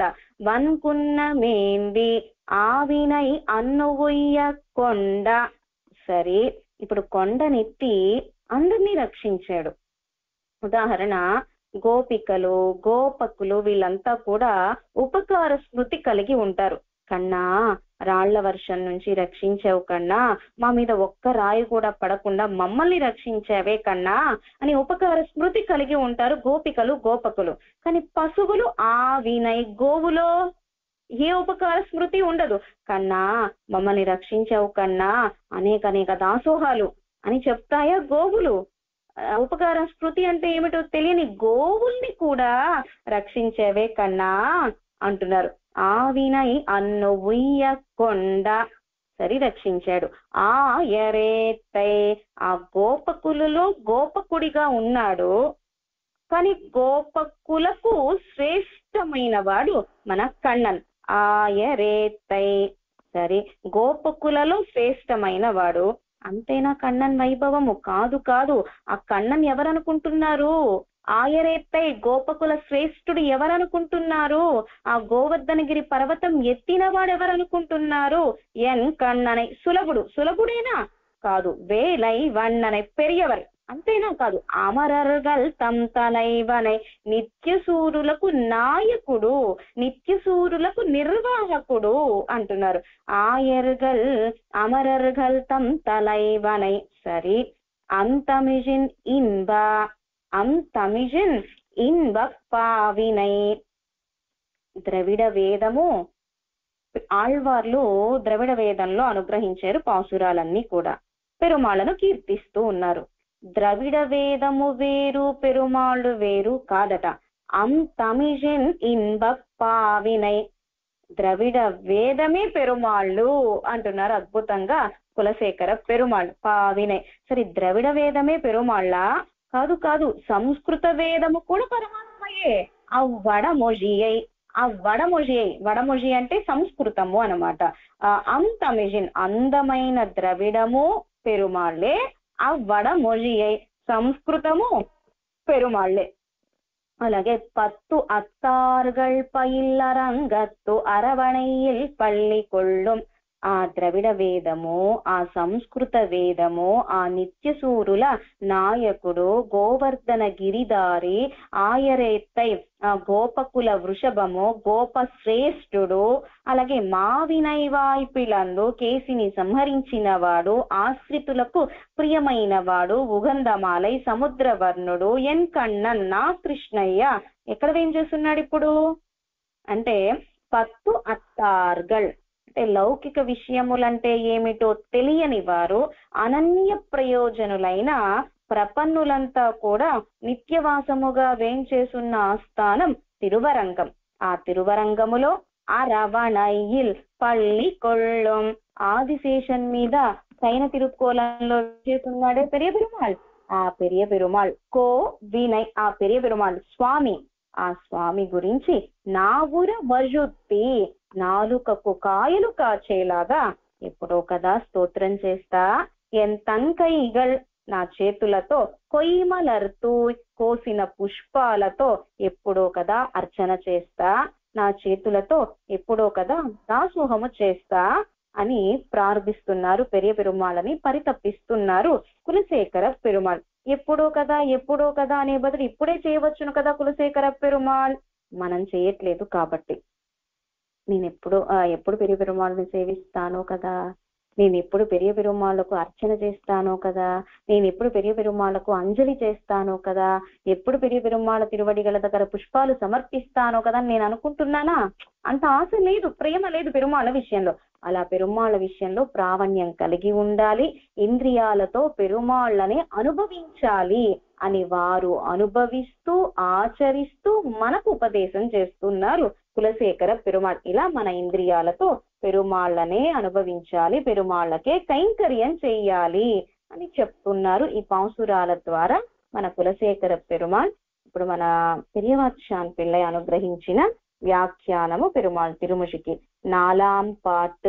వన్కున్నమేంది ఆవినై అన్నుయ్య కొండ. సరే, ఇప్పుడు కొండనెత్తి అందరినీ రక్షించాడు. ఉదాహరణ, గోపికలు, గోపకులు వీళ్ళంతా కూడా ఉపకార స్మృతి కలిగి ఉంటారు. కన్నా, రాళ్ల వర్షం నుంచి రక్షించావు కన్నా, మా మీద ఒక్క రాయి కూడా పడకుండా మమ్మల్ని రక్షించావే కన్నా అని ఉపకార స్మృతి కలిగి ఉంటారు గోపికలు, గోపకులు. కానీ పశువులు ఆ వినయ్, గోవులో ఏ ఉపకార స్మృతి ఉండదు. కన్నా, మమ్మల్ని రక్షించావు కన్నా, అనేక అనేక దాసోహాలు అని చెప్తాయా గోవులు? ఉపకార స్మృతి అంటే ఏమిటో తెలియని గోవుల్ని కూడా రక్షించేవే కన్నా అంటున్నారు. ఆ వినయ్ అన్ను ఉయ్య కొండ. సరి రక్షించాడు. ఆ ఎరేతై ఆ గోపకులలో గోపకుడిగా ఉన్నాడు, కానీ గోపకులకు శ్రేష్టమైన వాడు మన కన్నన్. ఆ ఎరేతై సరే, గోపకులలో శ్రేష్టమైన వాడు. అంతేనా కన్నన్ వైభవము? కాదు కాదు. ఆ కన్నన్ ఎవరనుకుంటున్నారు? ఆయరేత్తై గోపకుల శ్రేష్ఠుడు ఎవరనుకుంటున్నారు? ఆ గోవర్ధనగిరి పర్వతం ఎత్తిన వాడు ఎవరనుకుంటున్నారు? ఎన్ కన్ననై సులభుడు. సులభుడేనా? కాదు. వేలై వన్ననై పెరియవర్. అంతేనా కాదు, అమరర్గల్ తం తలైవనై నిత్యసూరులకు నాయకుడు, నిత్యసూరులకు నిర్వాహకుడు అంటున్నారు. ఆయర్గల్ అమరర్గల్ తం తలైవనై సరి అంతమిజిన్ ఇన్బ అంతమిజిన్ ఇన్బ పావినై. ద్రవిడ వేదము ఆళ్వార్లు ద్రవిడ వేదంలో అనుగ్రహించారు పాసురాలన్నీ కూడా. పెరుమాళ్లను కీర్తిస్తూ ఉన్నారు. ద్రవిడ వేదము వేరు పెరుమాళ్ళు వేరు కాదట. అం తమిజిన్ ఇన్బ పావినై, ద్రవిడ వేదమే పెరుమాళ్ళు అంటున్నారు అద్భుతంగా కులశేఖర పెరుమాళ్. పావినై సరే, ద్రవిడ వేదమే పెరుమాళ్ళ? కాదు కాదు, సంస్కృత వేదము కూడా పరమాత్మయే. ఆ వడమొழியை ఆ వడమొழியை వడమొഴి అంటే సంస్కృతము అనమాట. ఆ అంతమిజిన్ అందమైన ద్రవిడము పెరుమాళ్ళే, ఆ వడమొழியை సంస్కృతము పెరుమాళ్ళే. అలాగే పత్తు అత్తార్గల్ పయిల్లరంగత్తు అరవణైயில் పల్లి కొళ్ళుం, ఆ ద్రవిడ వేదము, ఆ సంస్కృత వేదము, ఆ నిత్యసూరుల నాయకుడు గోవర్ధన గిరిదారి ఆయరేత్తై ఆ గోపకుల వృషభము గోప శ్రేష్ఠుడు. అలాగే మావినైవాయ్ పిలందు కేసిని సంహరించిన వాడు, ఆశ్రితులకు ప్రియమైన వాడు, ఉగంధమాలై సముద్రవర్ణుడు, ఎన్ కണ്ണన్ నా కృష్ణయ్య. ఎక్కడ ఏం చేస్తున్నాడు ఇప్పుడు అంటే పత్తు అత్తార్గల్ అంటే లౌకిక విషయములంటే ఏమిటో తెలియని వారు, అనన్య ప్రయోజనులైన ప్రపన్నులంతా కూడా నిత్యవాసముగా వేంచేసున్న ఆస్థానం తిరువరంగం. ఆ తిరువరంగములో అరవణైயில் పల్లి కొళ్ళుం, ఆదిశేషన్ మీద సైన తిరుక్కోలంలో చేస్తున్నాడే పెరియ పెరుమాళ్. ఆ పెరియ పెరుమాళ్ కో వినయ్, ఆ పెరియ పెరుమాళ్ స్వామి. ఆ స్వామి గురించి నావుర వజుత్తి, నాలుకకు కాయలు కాచేలాగా ఎప్పుడో కదా స్తోత్రం చేస్తా. ఎంతంకైగల్, నా చేతులతో కొయ్యమలర్తూ కోసిన పుష్పాలతో ఎప్పుడో కదా అర్చన చేస్తా, నా చేతులతో ఎప్పుడో కదా దాసోహము చేస్తా అని ప్రార్థిస్తున్నారు పెరియ పెరుమాళని పరితపిస్తున్నారు కులశేఖర పెరుమాళ్. ఎప్పుడో కదా ఎప్పుడో కదా అనే బదులు ఇప్పుడే చేయవచ్చును కదా కులశేఖర పెరుమాళ్. మనం చేయట్లేదు కాబట్టి. నేను ఎప్పుడు ఎప్పుడు పెరియ పెరుమాళ్ళని సేవిస్తానో కదా, నేను ఎప్పుడు పెరియ పెరుమాళ్లకు అర్చన చేస్తానో కదా, నేను ఎప్పుడు పెరియ పెరుమాళ్లకు అంజలి చేస్తానో కదా, ఎప్పుడు పెరియ పెరుమాళ తిరువడిగల దగ్గర పుష్పాలు సమర్పిస్తానో కదా అని నేను అనుకుంటున్నానా? అంత ఆశ లేదు, ప్రేమ లేదు పెరుమాళ విషయంలో. అలా పెరుమాళ విషయంలో ప్రావణ్యం కలిగి ఉండాలి, ఇంద్రియాలతో పెరుమాళ్ళని అనుభవించాలి అని వారు అనుభవిస్తూ ఆచరిస్తూ మనకు ఉపదేశం చేస్తున్నారు కులశేఖర పెరుమాళ్. ఇలా మన ఇంద్రియాలతో పెరుమాళ్ళనే అనుభవించాలి, పెరుమాళ్ళకే కైంకర్యం చెయ్యాలి అని చెప్తున్నారు ఈ పాసురాల ద్వారా మన కులశేఖర పెరుమాళ్. ఇప్పుడు మన పెరియవాచ్యాన్ పిళ్ళై అనుగ్రహించిన వ్యాఖ్యానము పెరుమాళ్ తిరుముషికి. నాలాం పాటు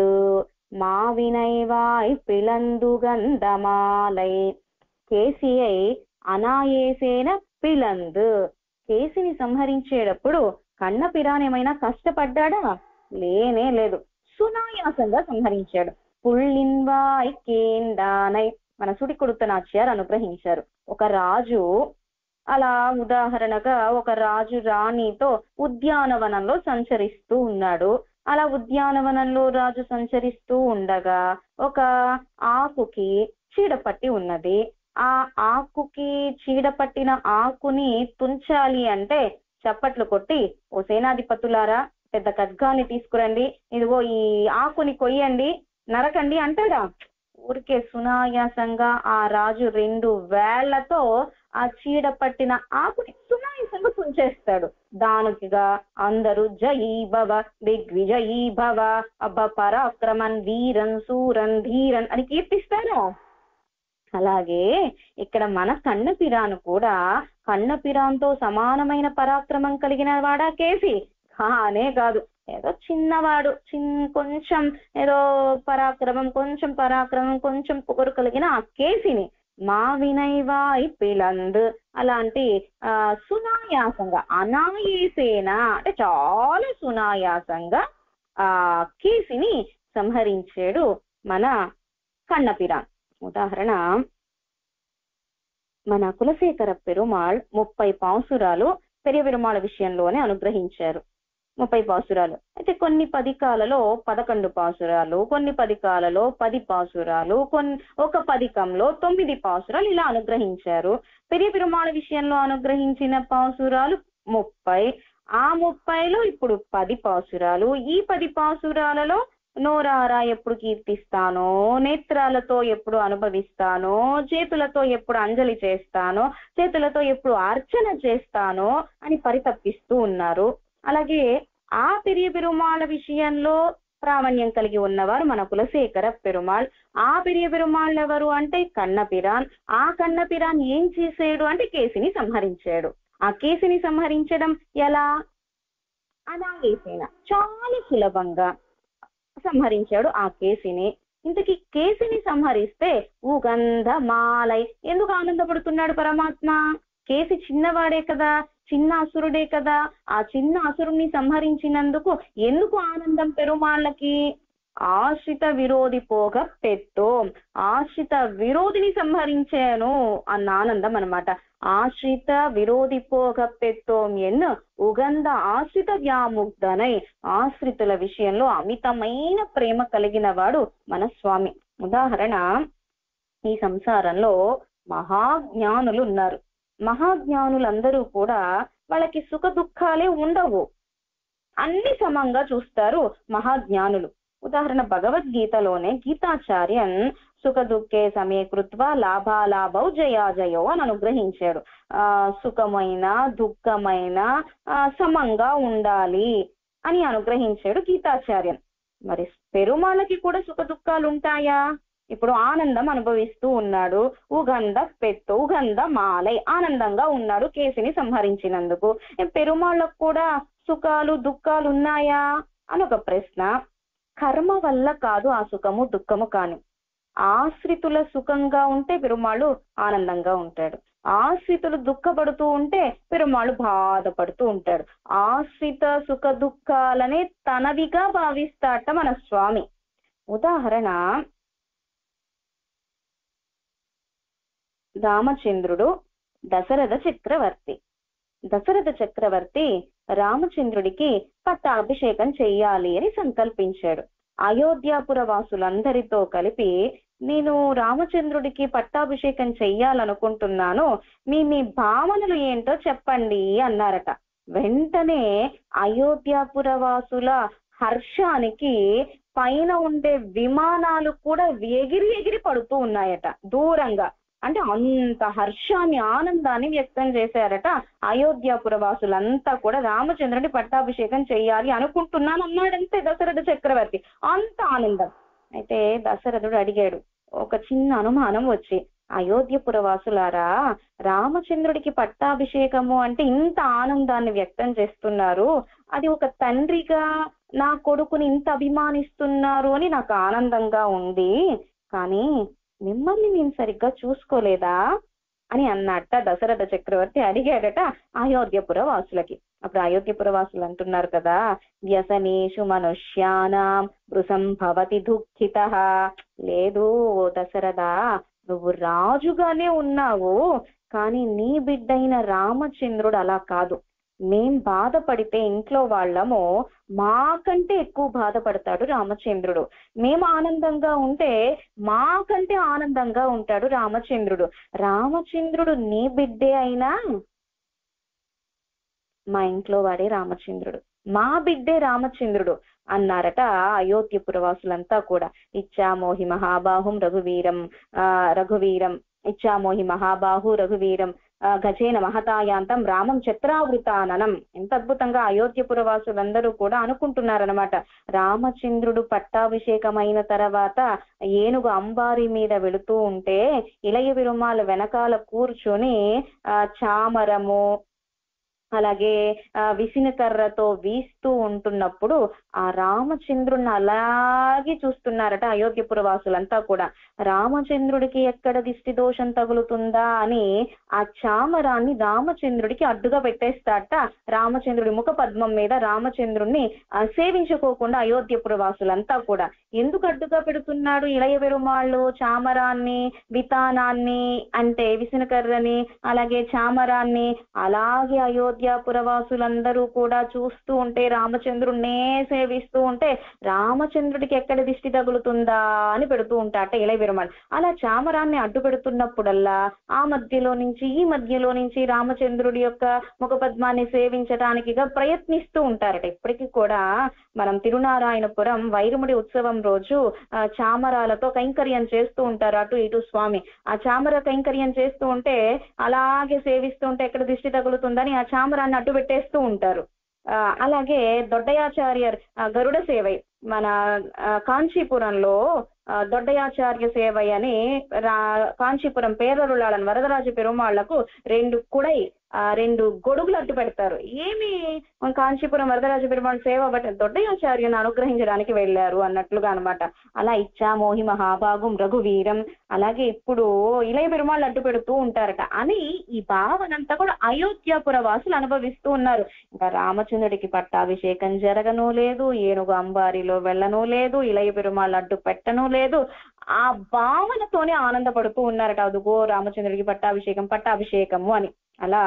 మావినైవాయ్ పిలందు గంధమాలై, కేసియై అనాయేసేన పిలందు. కేసిని సంహరించేటప్పుడు కన్న పిరానేమైనా కష్టపడ్డాడా? లేనే లేదు, సునాయాసంగా సంహరించాడు. పుళ్ళిన్వాయ్ కేండానై, మన సుడి కొడుతనాచ్యారు అనుగ్రహించారు. ఒక రాజు అలా ఉదాహరణగా ఒక రాజు రాణితో ఉద్యానవనంలో సంచరిస్తూ ఉన్నాడు. అలా ఉద్యానవనంలో రాజు సంచరిస్తూ ఉండగా ఒక ఆకుకి చీడపట్టి ఉన్నది. ఆ ఆకుకి చీడపట్టిన ఆకుని తుంచాలి అంటే చప్పట్లు కొట్టి, ఓ సేనాధిపతులారా పెద్ద ఖడ్గాన్ని తీసుకురండి, ఇదిగో ఈ ఆకుని కొయ్యండి, నరకండి అంటాడా? ఊరికే సునాయాసంగా ఆ రాజు రెండు వేళ్లతో ఆ చీడ పట్టిన ఆకుని సునాయాసంగా తుంచేస్తాడు. దానికిగా అందరూ జయీ భవ దిగ్విజయీ భవ అబ్బ పరాక్రమన్ వీరన్ సూరన్ ధీరన్ అని కీర్తిస్తారా? అలాగే ఇక్కడ మన కన్నపిరాను కూడా కన్నపిరాన్తో సమానమైన పరాక్రమం కలిగిన వాడా కేసి? కానే కాదు, ఏదో చిన్నవాడు, చిన్న కొంచెం ఏదో పరాక్రమం కొంచెం పరాక్రమం కొంచెం పొగరు కలిగిన ఆ కేసిని మా వినైవాయ్ పిలంద్ అలాంటి ఆ సునాయాసంగా అనాయేసేన అంటే చాలా సునాయాసంగా ఆ కేసిని సంహరించాడు మన కన్నపిరాన్. ఉదాహరణ మన కులశేఖర పెరుమాళ్ ముప్పై పాసురాలు పెరియ పెరుమాళ్ విషయంలోనే అనుగ్రహించారు. ముప్పై పాసురాలు అయితే కొన్ని పదికాలలో పదకొండు పాసురాలు, కొన్ని పదికాలలో పది పాసురాలు, కొన్ని ఒక పదికంలో తొమ్మిది పాసురాలు ఇలా అనుగ్రహించారు. పెరియ పెరుమాళ్ విషయంలో అనుగ్రహించిన పాసురాలు ముప్పై. ఆ ముప్పైలో ఇప్పుడు పది పాసురాలు. ఈ పది పాసురాలలో నోరారా ఎప్పుడు కీర్తిస్తానో, నేత్రాలతో ఎప్పుడు అనుభవిస్తానో, చేతులతో ఎప్పుడు అంజలి చేస్తానో, చేతులతో ఎప్పుడు అర్చన చేస్తానో అని పరితపిస్తూ ఉన్నారు. అలాగే ఆ పెరియ పెరుమాళ్ విషయంలో ప్రావణ్యం కలిగి ఉన్నవారు మన కులశేఖర పెరుమాళ్. ఆ పెరియ పెరుమాళ్ ఎవరు అంటే కన్నపిరాన్. ఆ కన్నపిరాన్ ఏం చేసాడు అంటే కేసిని సంహరించాడు. ఆ కేసిని సంహరించడం ఎలా? అనాయాసేన చాలా సులభంగా సంహరించాడు ఆ కేసిని. ఇంతకీ కేసిని సంహరిస్తే ఉగంధ మాలై. ఎందుకు ఆనందపడుతున్నాడు పరమాత్మ? కేసి చిన్నవాడే కదా, చిన్న అసురుడే కదా. ఆ చిన్న అసురుణ్ణి సంహరించినందుకు ఎందుకు ఆనందం పెరుమాళ్ళకి? ఆశ్రిత విరోధి పోగ పెట్టోం. ఆశ్రిత విరోధిని సంహరించాను అన్న ఆనందం అనమాట. ఆశ్రిత విరోధి పోగ పెట్టోం ఎన్ను ఉగంధ ఆశ్రిత వ్యాముగ్ధనై. ఆశ్రితుల విషయంలో అమితమైన ప్రేమ కలిగిన వాడు మన స్వామి. ఉదాహరణ, ఈ సంసారంలో మహాజ్ఞానులు ఉన్నారు. మహాజ్ఞానులందరూ కూడా వాళ్ళకి సుఖ దుఃఖాలే ఉండవు, అన్ని సమంగా చూస్తారు మహాజ్ఞానులు. ఉదాహరణ భగవద్గీతలోనే గీతాచార్యన్ సుఖ దుఃఖే సమీకృత్వ లాభాలాభౌ జయాజయో అని అనుగ్రహించాడు. ఆ సుఖమైన దుఃఖమైన ఆ సమంగా ఉండాలి అని అనుగ్రహించాడు గీతాచార్యన్. మరి పెరుమాళ్ళకి కూడా సుఖ దుఃఖాలు ఉంటాయా? ఇప్పుడు ఆనందం అనుభవిస్తూ ఉన్నాడు. ఉగంధ పెట్టు ఉగంధ మాలై, ఆనందంగా ఉన్నాడు కేసిని సంహరించినందుకు. పెరుమాళ్ళకు కూడా సుఖాలు దుఃఖాలు ఉన్నాయా అని ఒక ప్రశ్న. కర్మ వల్ల కాదు ఆ సుఖము దుఃఖము కాని. ఆశ్రితుల సుఖంగా ఉంటే పెరుమాళ్ళు ఆనందంగా ఉంటాడు. ఆశ్రితులు దుఃఖపడుతూ ఉంటే పెరుమాళ్ళు బాధపడుతూ ఉంటాడు. ఆశ్రిత సుఖ దుఃఖాలనే తనవిగా భావిస్తాట మన స్వామి. ఉదాహరణ, రామచంద్రుడు దశరథ చక్రవర్తి. దశరథ చక్రవర్తి రామచంద్రుడికి పట్టాభిషేకం చెయ్యాలి అని సంకల్పించాడు. అయోధ్యాపుర వాసులందరితో కలిపి నేను రామచంద్రుడికి పట్టాభిషేకం చెయ్యాలనుకుంటున్నాను, మీ మీ భావనలు ఏంటో చెప్పండి అన్నారట. వెంటనే అయోధ్యాపుర వాసుల హర్షానికి పైన ఉండే విమానాలు కూడా ఎగిరి ఎగిరి పడుతూ ఉన్నాయట దూరంగా. అంటే అంత హర్షాన్ని ఆనందాన్ని వ్యక్తం చేశారట అయోధ్యాపుర వాసులంతా కూడా. రామచంద్రుడి పట్టాభిషేకం చెయ్యాలి అనుకుంటున్నాను అన్నాడంతే దశరథ చక్రవర్తి. అంత ఆనందం. అయితే దశరథుడు అడిగాడు, ఒక చిన్న అనుమానం వచ్చి, అయోధ్యపుర వాసులారా, రామచంద్రుడికి పట్టాభిషేకము అంటే ఇంత ఆనందాన్ని వ్యక్తం చేస్తున్నారు, అది ఒక తండ్రిగా నా కొడుకుని ఇంత అభిమానిస్తున్నారు అని నాకు ఆనందంగా ఉంది, కానీ మిమ్మల్ని నేను సరిగ్గా చూసుకోలేదా అని అన్నట్ట దశరథ చక్రవర్తి అడిగాడట అయోధ్యపుర వాసులకి. అప్పుడు అయోధ్యపుర వాసులు అంటున్నారు కదా, వ్యసనేషు మనుష్యానాం వృసం భవతి దుఃఖితః. లేదు ఓ దశరథ, నువ్వు రాజుగానే ఉన్నావు, కానీ నీ బిడ్డైన రామచంద్రుడు అలా కాదు. మేం బాధపడితే ఇంట్లో వాళ్ళము మాకంటే ఎక్కువ బాధపడతాడు రామచంద్రుడు. మేము ఆనందంగా ఉంటే మాకంటే ఆనందంగా ఉంటాడు రామచంద్రుడు. రామచంద్రుడు నీ బిడ్డే అయినా మా ఇంట్లో వాడే రామచంద్రుడు, మా బిడ్డే రామచంద్రుడు అన్నారట అయోధ్యపుర వాసులంతా కూడా. ఇచ్చామోహి మహాబాహుం రఘువీరం ఆ రఘువీరం ఇచ్చామోహి మహాబాహు రఘువీరం గజేన మహతాయాంతం రామం చత్రావృతాననం. ఎంత అద్భుతంగా అయోధ్యపుర వాసులందరూ కూడా అనుకుంటున్నారనమాట. రామచంద్రుడు పట్టాభిషేకమైన తర్వాత ఏనుగు అంబారి మీద వెళుతూ ఉంటే ఇలయ విరుమాల వెనకాల కూర్చొని ఆ చామరము అలాగే ఆ విసినకర్రతో వీస్తూ ఉంటున్నప్పుడు ఆ రామచంద్రుడిని అలాగే చూస్తున్నారట అయోధ్యపుర వాసులంతా కూడా. రామచంద్రుడికి ఎక్కడ దిష్టి దోషం తగులుతుందా అని ఆ చామరాన్ని రామచంద్రుడికి అడ్డుగా పెట్టేస్తాట. రామచంద్రుడి ముఖ పద్మం మీద రామచంద్రుడిని సేవించుకోకుండా అయోధ్యపుర వాసులంతా కూడా. ఎందుకు అడ్డుగా పెడుతున్నాడు ఇళయ పెరుమాళ్ళు చామరాన్ని, వితానాన్ని అంటే విసనకర్రని, అలాగే చామరాన్ని? అలాగే అయోధ్యాపురవాసులందరూ కూడా చూస్తూ ఉంటే, రామచంద్రుడినే సేవిస్తూ ఉంటే రామచంద్రుడికి ఎక్కడ దిష్టి తగులుతుందా అని పెడుతూ ఉంటాట ఇళయ పెరుమాళ్. అలా చామరాన్ని అడ్డు పెడుతున్నప్పుడల్లా ఆ మధ్యలో నుంచి ఈ మధ్యలో నుంచి రామచంద్రుడి యొక్క ముఖపద్మాన్ని సేవించటానికిగా ప్రయత్నిస్తూ ఉంటారట. ఇప్పటికీ కూడా మనం తిరునారాయణపురం వైరముడి ఉత్సవం రోజు ఆ చామరాలతో కైంకర్యం చేస్తూ ఉంటారు అటు ఇటు స్వామి. ఆ చామర కైంకర్యం చేస్తూ ఉంటే అలాగే సేవిస్తూ ఉంటే ఎక్కడ దిష్టి తగులుతుందని ఆ చామరాన్ని అడ్డు పెట్టేస్తూ ఉంటారు. ఆ అలాగే దొడ్డయాచార్యర్ గరుడ సేవై మన కాంచీపురంలో దొడ్డయాచార్య సేవై అని రా కాంచీపురం పేరరులాళన్ వరదరాజ పెరుమాళ్లకు రెండు కుడై ఆ రెండు గొడుగులు అడ్డు పెడతారు. ఏమి కాంచీపురం వరదరాజ పెరుమాళ్ సేవ బట్ దొడ్డయాచార్యుని అనుగ్రహించడానికి వెళ్ళారు అన్నట్లుగా అనమాట. అలా ఇచ్చా మోహి మహాభాగం రఘువీరం, అలాగే ఇప్పుడు ఇళయ పెరుమాళ్ళు అడ్డు పెడుతూ ఉంటారట అని ఈ భావనంతా కూడా అయోధ్యాపుర వాసులు అనుభవిస్తూ ఉన్నారు. ఇంకా రామచంద్రుడికి పట్టాభిషేకం జరగను లేదు, ఏనుగు అంబారిలో వెళ్ళను లేదు, ఇళయ పెరుమాళ్ళు అడ్డు పెట్టను లేదు. ఆ భావనతోనే ఆనందపడుతూ ఉన్నారట. అదుగో రామచంద్రుడికి పట్టాభిషేకం పట్టాభిషేకము అని. అలా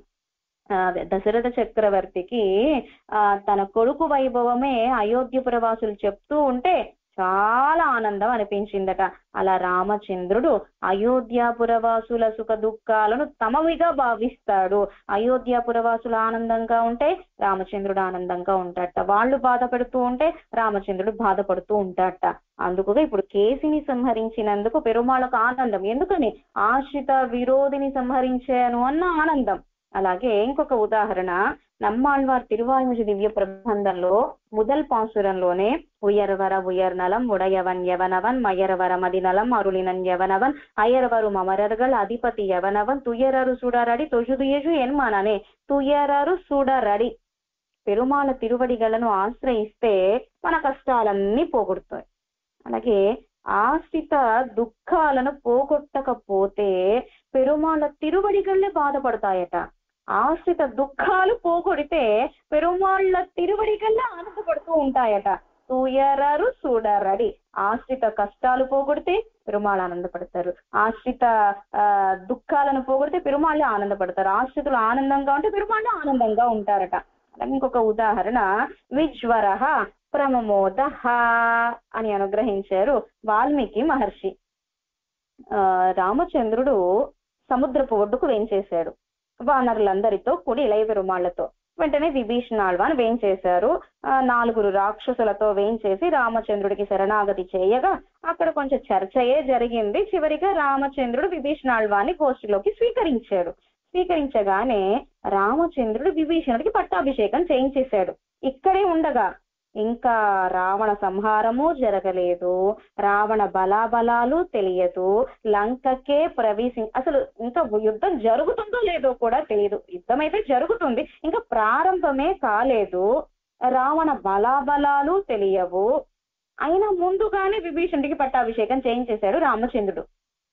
దశరథ చక్రవర్తికి ఆ తన కొడుకు వైభవమే అయోధ్యపుర వాసులు చెప్తూ ఉంటే చాలా ఆనందం అనిపించిందట. అలా రామచంద్రుడు అయోధ్యాపురవాసుల సుఖ దుఃఖాలను తమవిగా భావిస్తాడు. అయోధ్యాపురవాసులు ఆనందంగా ఉంటే రామచంద్రుడు ఆనందంగా ఉంటాడట, వాళ్ళు బాధపడుతూ ఉంటే రామచంద్రుడు బాధపడుతూ ఉంటాడట. అందుకు ఇప్పుడు కేసిని సంహరించినందుకు పెరుమాళకు ఆనందం. ఎందుకని? ఆశ్రిత విరోధిని సంహరించాను అన్న ఆనందం. అలాగే ఇంకొక ఉదాహరణ நம்மாழ்வார் తిరువాయిముడి దివ్య ప్రబంధంలో முதல் பாசுரంలోనే உயர்வர உயர்நலம் உடையவன் எவனவன் மயர்வர மதிநலம் அருளினன் எவனவன் அயர்வரும் அமரர்கள் அதிபதி எவனவன் துயரரு சுடரடி தொழுதுயజు ఎన్మాననే తుయరరు సుడరడి. పెరుమాళ తిరువడిగలను ఆశ్రయిస్తే మన కష్టాలన్నీ పోగొడతాయి. అలాగే ఆశ్రిత దుఃఖాలను పోగొట్టకపోతే పెరుమాళ తిరువడిగళ్ళే బాధపడతాయట. ఆశ్రిత దుఃఖాలు పోగొడితే పెరుమాళ్ళ తిరువడిగల్లా ఆనందపడుతూ ఉంటాయట. తుయరరు సుడరడి. ఆశ్రిత కష్టాలు పోగొడితే పెరుమాళ్ళు ఆనందపడతారు, ఆశ్రిత ఆ దుఃఖాలను పోగొడితే పెరుమాళ్ళే ఆనందపడతారు, ఆశ్రితులు ఆనందంగా ఉంటే పెరుమాళ్ళు ఆనందంగా ఉంటారట. అలాగే ఇంకొక ఉదాహరణ విజ్వర ప్రమమోద అని అనుగ్రహించారు వాల్మీకి మహర్షి. ఆ రామచంద్రుడు సముద్రపు ఒడ్డుకు వేంచేశాడు వానరులందరితో కూడి ఇళయ పెరుమాళ్లతో. వెంటనే విభీషణాళ్వాన్ వేంచేశారు. ఆ నాలుగురు రాక్షసులతో వేంచేసి రామచంద్రుడికి శరణాగతి చేయగా అక్కడ కొంచెం చర్చయే జరిగింది. చివరిగా రామచంద్రుడు విభీషణాళ్వాన్ని గోష్ఠిలోకి స్వీకరించాడు. స్వీకరించగానే రామచంద్రుడు విభీషణుడికి పట్టాభిషేకం చేయించేశాడు. ఇక్కడే ఉండగా ఇంకా రావణ సంహారము జరగలేదు, రావణ బలాబలాలు తెలియదు, లంకకే ప్రవేశి అసలు ఇంకా యుద్ధం జరుగుతుందో లేదో కూడా తెలియదు. యుద్ధం అయితే జరుగుతుంది, ఇంకా ప్రారంభమే కాలేదు, రావణ బలాబలాలు తెలియవు. అయినా ముందుగానే విభీషణుడికి పట్టాభిషేకం చేయించేశాడు రామచంద్రుడు.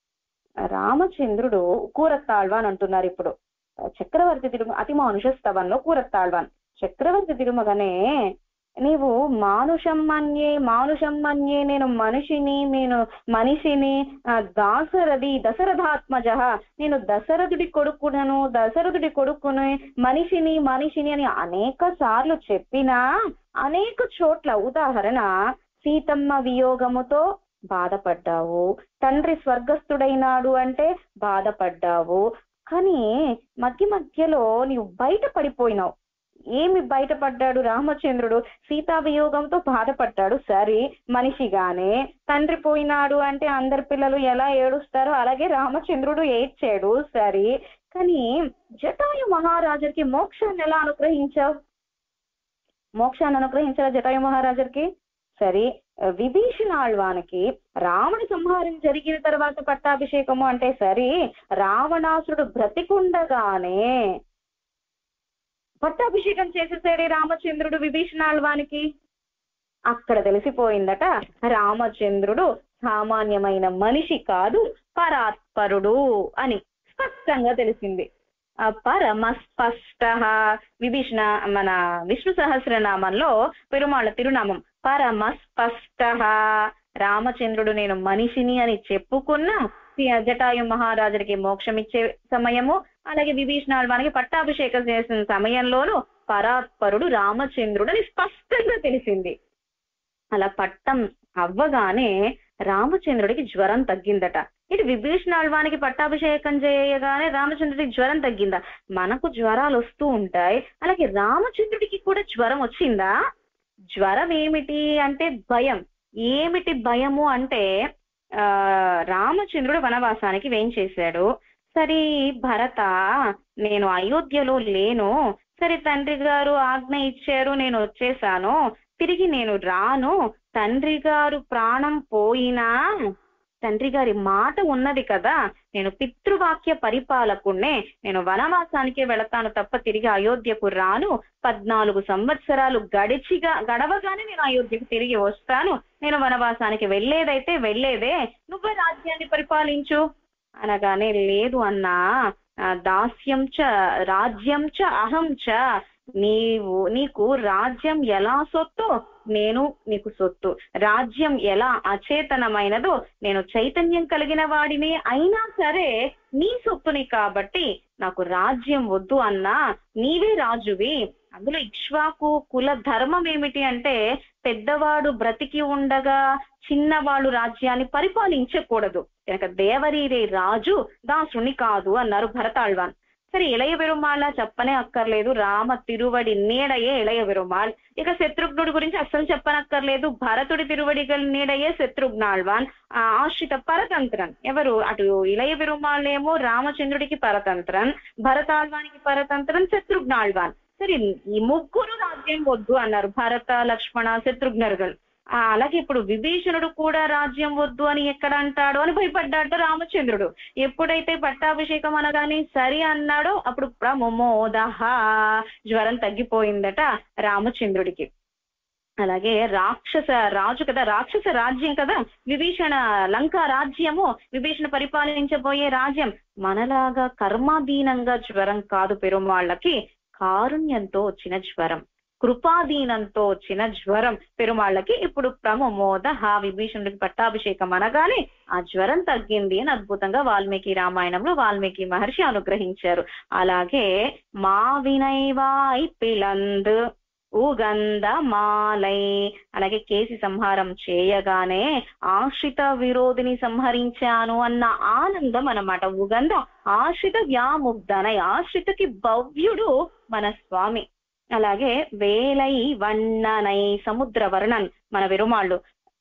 రామచంద్రుడు కూరత్తాళ్వాన్ అంటున్నారు ఇప్పుడు. చక్రవర్తి తిరుమ అతిమానుష స్తవంలో కూరత్తాళ్వాన్ చక్రవర్తి తిరుమగనే నీవు మానుషం మన్యే మానుషం మన్యే నేను మనిషిని నేను మనిషిని దాశరథి దశరథాత్మజ నేను దశరథుడి కొడుకునను దశరథుడి కొడుకును మనిషిని మనిషిని అని అనేక సార్లు చెప్పినా అనేక చోట్ల ఉదాహరణ సీతమ్మ వియోగముతో బాధపడ్డావు, తండ్రి స్వర్గస్థుడైనాడు అంటే బాధపడ్డావు, కానీ మధ్య మధ్యలో నీవు బయట పడిపోయినావు. ఏమి బయటపడ్డాడు రామచంద్రుడు? సీతా వియోగంతో బాధపడ్డాడు సరే మనిషిగానే. తండ్రి పోయినాడు అంటే అందరి పిల్లలు ఎలా ఏడుస్తారో అలాగే రామచంద్రుడు ఏడ్చాడు సరే. కానీ జటాయు మహారాజుకి మోక్షాన్ని ఎలా అనుగ్రహించావు? మోక్షాన్ని అనుగ్రహించారా జటాయు మహారాజుకి? సరే విభీషణాళ్వానికి రావణ సంహారం జరిగిన తర్వాత పట్టాభిషేకము అంటే సరే రావణాసురుడు బ్రతికుండగానే పట్టాభిషేకం చేసేసాడే రామచంద్రుడు విభీషణాళ్వానికి. అక్కడ తెలిసిపోయిందట రామచంద్రుడు సామాన్యమైన మనిషి కాదు పరాత్పరుడు అని స్పష్టంగా తెలిసింది. పరమస్పష్ట. విభీషణ మన విష్ణు సహస్రనామంలో పెరుమాళ్ళ తిరునామం పరమస్పష్ట. రామచంద్రుడు నేను మనిషిని అని చెప్పుకున్న జటాయు మహారాజునికి మోక్షం ఇచ్చే సమయము, అలాగే విభీషణాల్వానికి పట్టాభిషేకం చేసిన సమయంలోనూ పరాత్పరుడు రామచంద్రుడు అని స్పష్టంగా తెలిసింది. అలా పట్టం అవ్వగానే రామచంద్రుడికి జ్వరం తగ్గిందట. ఇటు విభీషణాల్వానికి పట్టాభిషేకం చేయగానే రామచంద్రుడికి జ్వరం తగ్గిందా? మనకు జ్వరాలు వస్తూ ఉంటాయి, అలాగే రామచంద్రుడికి కూడా జ్వరం వచ్చిందా? జ్వరం ఏమిటి అంటే భయం. ఏమిటి భయము అంటే ఆ రామచంద్రుడు వనవాసానికి వేంచేశాడు. సరే భరత, నేను అయోధ్యలో లేను, సరే తండ్రి గారు ఆజ్ఞ ఇచ్చారు, నేను వచ్చేసాను, తిరిగి నేను రాను. తండ్రి గారు ప్రాణం పోయినా తండ్రి గారి మాట ఉన్నది కదా, నేను పితృవాక్య పరిపాలకుణ్ణే, నేను వనవాసానికే వెళతాను తప్ప తిరిగి అయోధ్యకు రాను. పద్నాలుగు సంవత్సరాలు గడిచిగా గడవగానే నేను అయోధ్యకు తిరిగి వస్తాను. నేను వనవాసానికి వెళ్లేదైతే వెళ్లేదే, నువ్వే రాజ్యాన్ని పరిపాలించు అనగానే, లేదు అన్నా, దాస్యం చ రాజ్యం చ అహం చ. నీవు నీకు రాజ్యం ఎలా సొత్తు, నేను నీకు సొత్తు. రాజ్యం ఎలా అచేతనమైనదో నేను చైతన్యం కలిగిన వాడిని, అయినా సరే నీ సొత్తుని కాబట్టి నాకు రాజ్యం వద్దు అన్నా, నీవే రాజువి. అందులో ఇక్ష్వాకు కుల ధర్మం ఏమిటి అంటే పెద్దవాడు బ్రతికి ఉండగా చిన్నవాళ్ళు రాజ్యాన్ని పరిపాలించకూడదు. కనుక దేవరీరే రాజు, దాసుని కాదు అన్నారు భరతాళ్వాన్. సరే ఇళయ పెరుమాళ చెప్పనే అక్కర్లేదు, రామ తిరువడి నీడయే ఇళయ పెరుమాళ్. ఇక శత్రుఘ్నుడి గురించి అస్సలు చెప్పనక్కర్లేదు, భరతుడి తిరువడి నీడయే శత్రుఘ్నాళ్వాన్. ఆ ఆశ్రిత పరతంత్రన్ ఎవరు? అటు ఇళయ పెరుమాళ్ళేమో రామచంద్రుడికి పరతంత్రన్, భరతాళ్వానికి పరతంత్రన్ శత్రుఘ్నాళ్వాన్. సరే ఈ ముగ్గురు రాజ్యం వద్దు అన్నారు, భరత లక్ష్మణ శత్రుఘ్నరుగల్. అలాగే ఇప్పుడు విభీషణుడు కూడా రాజ్యం వద్దు అని ఎక్కడ అంటాడో అని భయపడ్డాడు రామచంద్రుడు. ఎప్పుడైతే పట్టాభిషేకం అనగానే సరి అన్నాడో అప్పుడు ప్రమోదహ, జ్వరం తగ్గిపోయిందట రామచంద్రుడికి. అలాగే రాక్షస రాజు కదా, రాక్షస రాజ్యం కదా విభీషణ, లంకా రాజ్యము, విభీషణ పరిపాలించబోయే రాజ్యం. మనలాగా కర్మాధీనంగా జ్వరం కాదు పెరుమాళ్ళకి, కారుణ్యంతో వచ్చిన జ్వరం, కృపాధీనంతో వచ్చిన జ్వరం పెరుమాళ్ళకి. ఇప్పుడు ప్రమోద హా, విభీషణుడికి పట్టాభిషేకం అనగానే ఆ జ్వరం తగ్గింది అని అద్భుతంగా వాల్మీకి రామాయణంలో వాల్మీకి మహర్షి అనుగ్రహించారు. అలాగే మా వినైవాయ్ పిలంద్ ఉగంధ మాలై, అలాగే కేసి సంహారం చేయగానే ఆశ్రిత విరోధిని సంహరించాను అన్న ఆనందం అన్నమాట. ఉగంధ ఆశ్రిత వ్యాముగ్ధనై, ఆశ్రితకి భవ్యుడు మన స్వామి. అలాగే వేలై వన్ననై, సముద్ర వర్ణన్ మన విరుమాళ్ళు.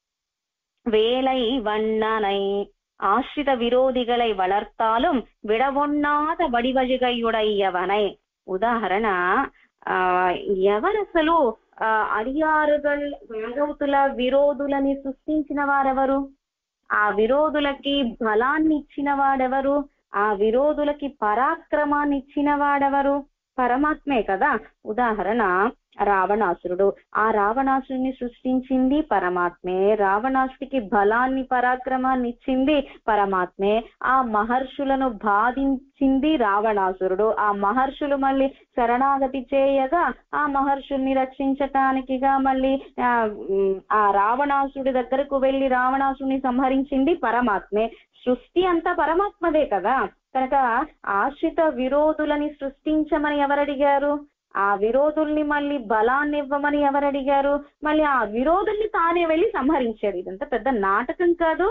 వేలై వన్ననై ఆశ్రిత విరోధిகளை வளர்த்தாலும் విడవొన్నాத వడివజిగయుడయ్యవనై. ఉదాహరణ, ఆ ఎవరసలు ఆ అడియారుగల్ భాగవతుల విరోధులని సృష్టించిన వారెవరు? ఆ విరోధులకి బలాన్ని ఇచ్చిన వాడెవరు? ఆ విరోధులకి పరాక్రమాన్ని ఇచ్చిన వాడెవరు? పరమాత్మే కదా. ఉదాహరణ రావణాసురుడు, ఆ రావణాసురుని సృష్టించింది పరమాత్మే, రావణాసుడికి బలాన్ని పరాక్రమాన్ని ఇచ్చింది పరమాత్మే, ఆ మహర్షులను బాధించింది రావణాసురుడు, ఆ మహర్షులు మళ్ళీ శరణాగతి చేయగా ఆ మహర్షుల్ని రక్షించటానికిగా మళ్ళీ ఆ ఆ రావణాసుడి దగ్గరకు వెళ్ళి రావణాసుడిని సంహరించింది పరమాత్మే. సృష్టి అంతా పరమాత్మదే కదా. కనుక ఆశ్రిత విరోధులని సృష్టించమని ఎవరడిగారు? ఆ విరోధుల్ని మళ్ళీ బలాన్ని ఇవ్వమని ఎవరడిగారు? మళ్ళీ ఆ విరోధుల్ని తానే వెళ్ళి సంహరించాడు. ఇదంతా పెద్ద నాటకం కాదు,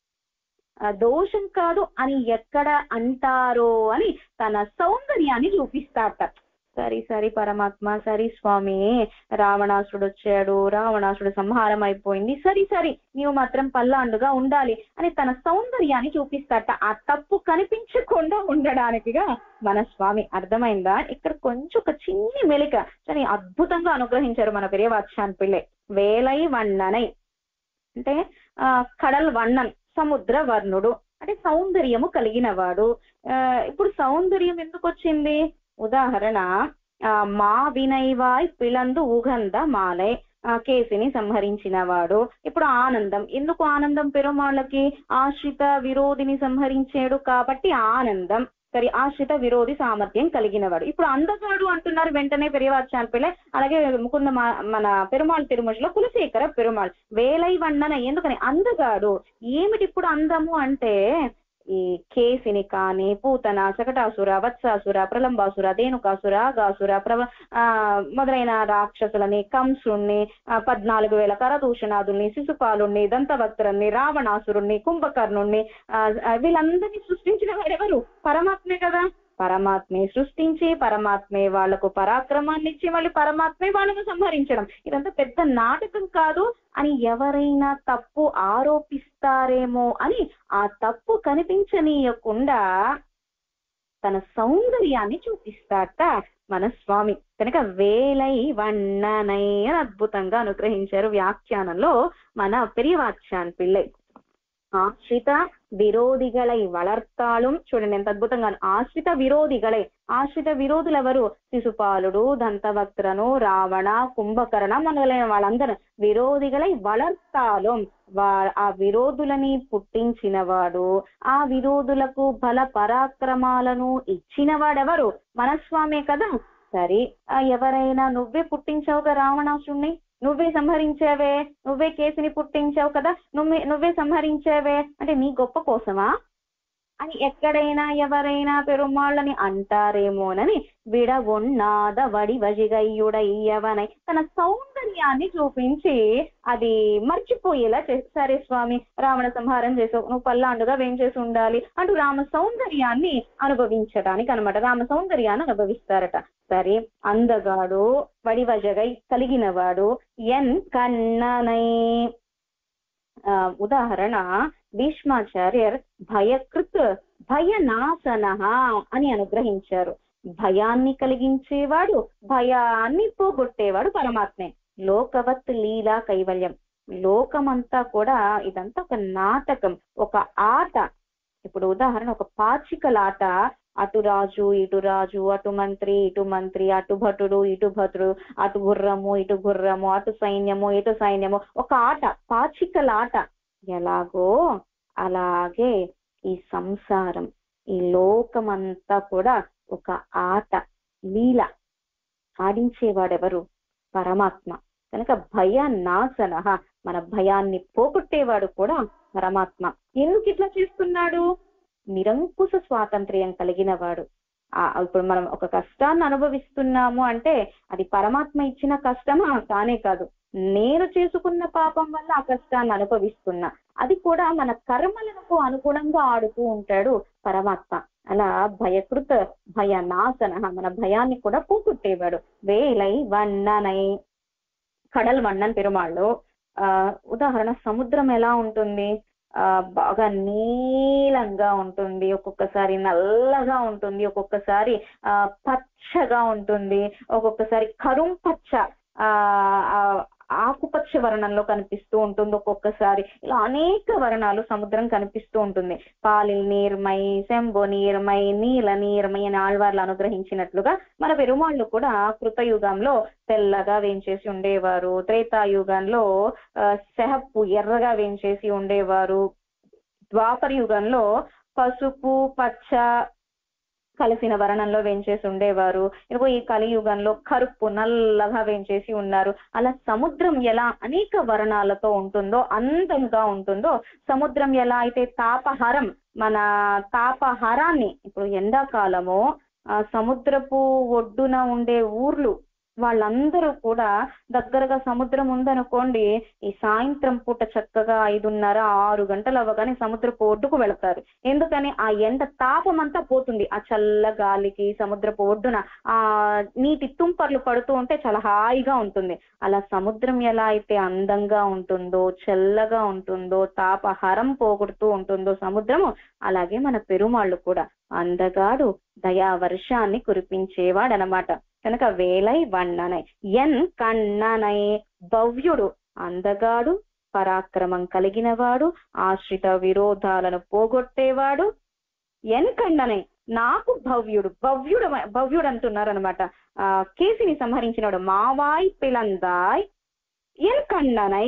దోషం కాదు అని ఎక్కడ అంటారో అని తన సౌందర్యాన్ని చూపిస్తాట. సరి సరి పరమాత్మ, సరి స్వామి, రావణాసుడు వచ్చాడు, రావణాసుడు సంహారం అయిపోయింది, సరి సరి నీవు మాత్రం పల్లాండుగా ఉండాలి అని తన సౌందర్యాన్ని చూపిస్తాట. ఆ తప్పు కనిపించకుండా ఉండడానికిగా మన స్వామి. అర్థమైందా? ఇక్కడ కొంచెం ఒక చిన్ని మెలిక కానీ అద్భుతంగా అనుగ్రహించారు మన పెరియవాచ్యాన్ పిల్లే. వేలై వన్ననై అంటే ఆ కడల్ వన్నన్, సముద్ర వర్ణుడు అంటే సౌందర్యము కలిగిన వాడు. ఆ ఇప్పుడు సౌందర్యం ఎందుకు వచ్చింది? ఉదాహరణ, ఆ మా వినైవాయ్ పిలందు ఉగంధ మాలై, ఆ కేసిని సంహరించిన వాడు. ఇప్పుడు ఆనందం, ఎందుకు ఆనందం పెరుమాళ్ళకి? ఆశ్రిత విరోధిని సంహరించాడు కాబట్టి ఆనందం. సరే ఆశ్రిత విరోధి సామర్థ్యం కలిగిన వాడు. ఇప్పుడు అందగాడు అంటున్నారు వెంటనే పెరియవాచ్యాన్ పిళ్ళై. అలాగే ముకుంద మన పెరుమాళ్ తిరుమలలో కులశేఖర పెరుమాళ్ వేలై వన్నన. ఎందుకని అందగాడు ఏమిటి? ఇప్పుడు అందము అంటే ఈ కేసిని కానీ, పూతన, శకటాసుర, వత్సాసుర, ప్రలంబాసుర, ధేనుకాసుర, ఆగాసుర, ప్రవ ఆ మొదలైన రాక్షసులని, కంసుణ్ణి, పద్నాలుగు వేల కరదూషణాదుల్ని, శిశుపాలుణ్ణి, దంతవక్తుల్ని, రావణాసురుణ్ణి, కుంభకర్ణుణ్ణి, ఆ వీళ్ళందరినీ సృష్టించిన వాడెవరు? పరమాత్మే కదా. పరమాత్మే సృష్టించి పరమాత్మే వాళ్లకు పరాక్రమాన్ని ఇచ్చి మళ్ళీ పరమాత్మే వాళ్ళను సంహరించడం, ఇదంతా పెద్ద నాటకం కాదు అని ఎవరైనా తప్పు ఆరోపిస్తారేమో అని ఆ తప్పు కనిపించనీయకుండా తన సౌందర్యాన్ని చూపిస్తాట మన స్వామి. కనుక వేలై వన్ననై అని అద్భుతంగా అనుగ్రహించారు వ్యాఖ్యానంలో మన పెరియవాచ్యాన్ పిళ్ళై. ఆశ్రిత విరోధిగలై వళర్తాళం. చూడండి ఎంత అద్భుతంగా, ఆశ్రిత విరోధిగలై. ఆశ్రిత విరోధులు ఎవరు? శిశుపాలుడు, దంతవక్త్రను, రావణ, కుంభకర్ణ మొదలైన వాళ్ళందరూ విరోధిగలై వళర్తాళం. వా ఆ విరోధులని పుట్టించిన వాడు, ఆ విరోధులకు బల పరాక్రమాలను ఇచ్చిన వాడెవరు? మనస్వామే కదా. సరే ఎవరైనా నువ్వే పుట్టించావుగా రావణాసుణ్ణి, నువ్వే సంహరించావే, నువ్వే కేసుని పుట్టించావు కదా, నువ్వే నువ్వే సంహరించావే అంటే నీ గొప్ప కోసమా అని ఎక్కడైనా ఎవరైనా పెరుమాళ్ళని అంటారేమోనని విడవొన్నాద వడి వజిగయ్యుడయ్యవనై తన సౌందర్యాన్ని చూపించి అది మర్చిపోయేలా చేస్తారే స్వామి. రావణ సంహారం చేసావు, నువ్వు పల్లాండుగా వేం చేసి ఉండాలి అంటూ రామ సౌందర్యాన్ని అనుభవించడానికి అనమాట. రామ సౌందర్యాన్ని అనుభవిస్తారట. సరే అందగాడు, వడివజగై కలిగిన వాడు, ఎన్ కన్ననై. ఆ ఉదాహరణ భీష్మాచార్యర్ భయకృత్ భయనాశన అని అనుగ్రహించారు. భయాన్ని కలిగించేవాడు, భయాన్ని పోగొట్టేవాడు పరమాత్మే. లోకవత్ లీలా కైవల్యం. లోకమంతా కూడా ఇదంతా ఒక నాటకం, ఒక ఆట. ఇప్పుడు ఉదాహరణ ఒక పాచికలాట. అటు రాజు ఇటు రాజు, అటు మంత్రి ఇటు మంత్రి, అటు భటుడు ఇటు భటుడు, అటు గుర్రము ఇటు గుర్రము, అటు సైన్యము ఇటు సైన్యము, ఒక ఆట, పాచికలాట. ఎలాగో అలాగే ఈ సంసారం, ఈ లోకమంతా కూడా ఒక ఆట, లీల. ఆడించేవాడెవరు? పరమాత్మ. కనుక భయ నాశన, మన భయాన్ని పోగొట్టేవాడు కూడా పరమాత్మ. ఎందుకు ఇట్లా చేస్తున్నాడు? నిరంకుశ స్వాతంత్ర్యం కలిగిన వాడు. ఆ ఇప్పుడు మనం ఒక కష్టాన్ని అనుభవిస్తున్నాము అంటే అది పరమాత్మ ఇచ్చిన కష్టమా? కానే కాదు. నేను చేసుకున్న పాపం వల్ల ఆ కష్టాన్ని అనుభవిస్తున్నా. అది కూడా మన కర్మలకు అనుగుణంగా ఆడుతూ ఉంటాడు పరమాత్మ. అలా భయకృత భయ నాశన, మన భయాన్ని కూడా పోగొట్టేవాడు. వేలై వన్ననై. కడల్ వన్నన్ పెరుమాళ్ళు. ఆ ఉదాహరణ సముద్రం ఎలా ఉంటుంది? ఆ బాగా నీలంగా ఉంటుంది, ఒక్కొక్కసారి నల్లగా ఉంటుంది, ఒక్కొక్కసారి ఆ పచ్చగా ఉంటుంది, ఒక్కొక్కసారి కరుం పచ్చ ఆ ఆకుపచ్చ వర్ణంలో కనిపిస్తూ ఉంటుంది, ఒక్కొక్కసారి ఇలా అనేక వర్ణాలు సముద్రం కనిపిస్తూ ఉంటుంది. పాలిల్ నీర్మై, శంభో నీర్మై, నీల నీర్మై అని ఆళ్వార్లు అనుగ్రహించినట్లుగా మన పెరుమాళ్ళు కూడా కృతయుగంలో తెల్లగా వేంచేసి ఉండేవారు. త్రేతాయుగంలో సెహప్పు ఎర్రగా వేంచేసి ఉండేవారు. ద్వాపర యుగంలో పసుపు పచ్చ కలిసిన వర్ణంలో వేంచేసి ఉండేవారు. ఇదిగో ఈ కలియుగంలో కరుపు నల్లగా వేంచేసి ఉన్నారు. అలా సముద్రం ఎలా అనేక వర్ణాలతో ఉంటుందో, అందంగా ఉంటుందో, సముద్రం ఎలా అయితే తాపహరం, మన తాపహరాన్ని ఇప్పుడు ఎండాకాలము ఆ సముద్రపు ఒడ్డున ఉండే ఊర్లు వాళ్ళందరూ కూడా దగ్గరగా సముద్రం ఉందనుకోండి, ఈ సాయంత్రం పూట చక్కగా ఐదున్నర ఆరు గంటలు అవ్వగానే సముద్రపు ఒడ్డుకు వెళతారు. ఎందుకని? ఆ ఎండ తాపం అంతా పోతుంది. ఆ చల్ల గాలికి సముద్రపు ఒడ్డున ఆ నీటి తుంపర్లు పడుతూ ఉంటే చాలా హాయిగా ఉంటుంది. అలా సముద్రం ఎలా అయితే అందంగా ఉంటుందో, చల్లగా ఉంటుందో, తాపహరం పోగొడుతూ ఉంటుందో సముద్రము, అలాగే మన పెరుమాళ్ళు కూడా అందగాడు, దయా వర్షాన్ని కురిపించేవాడనమాట. కనుక వేలై వన్ననై. ఎన్ కన్ననై. భవ్యుడు, అందగాడు, పరాక్రమం కలిగిన వాడు, ఆశ్రిత విరోధాలను పోగొట్టేవాడు. ఎన్ కన్ననై, నాకు భవ్యుడు. భవ్యుడు భవ్యుడు అంటున్నారు అనమాట. ఆ కేసిని సంహరించినవాడు. మావాయ్ పిలందాయ్ ఎన్ కన్ననై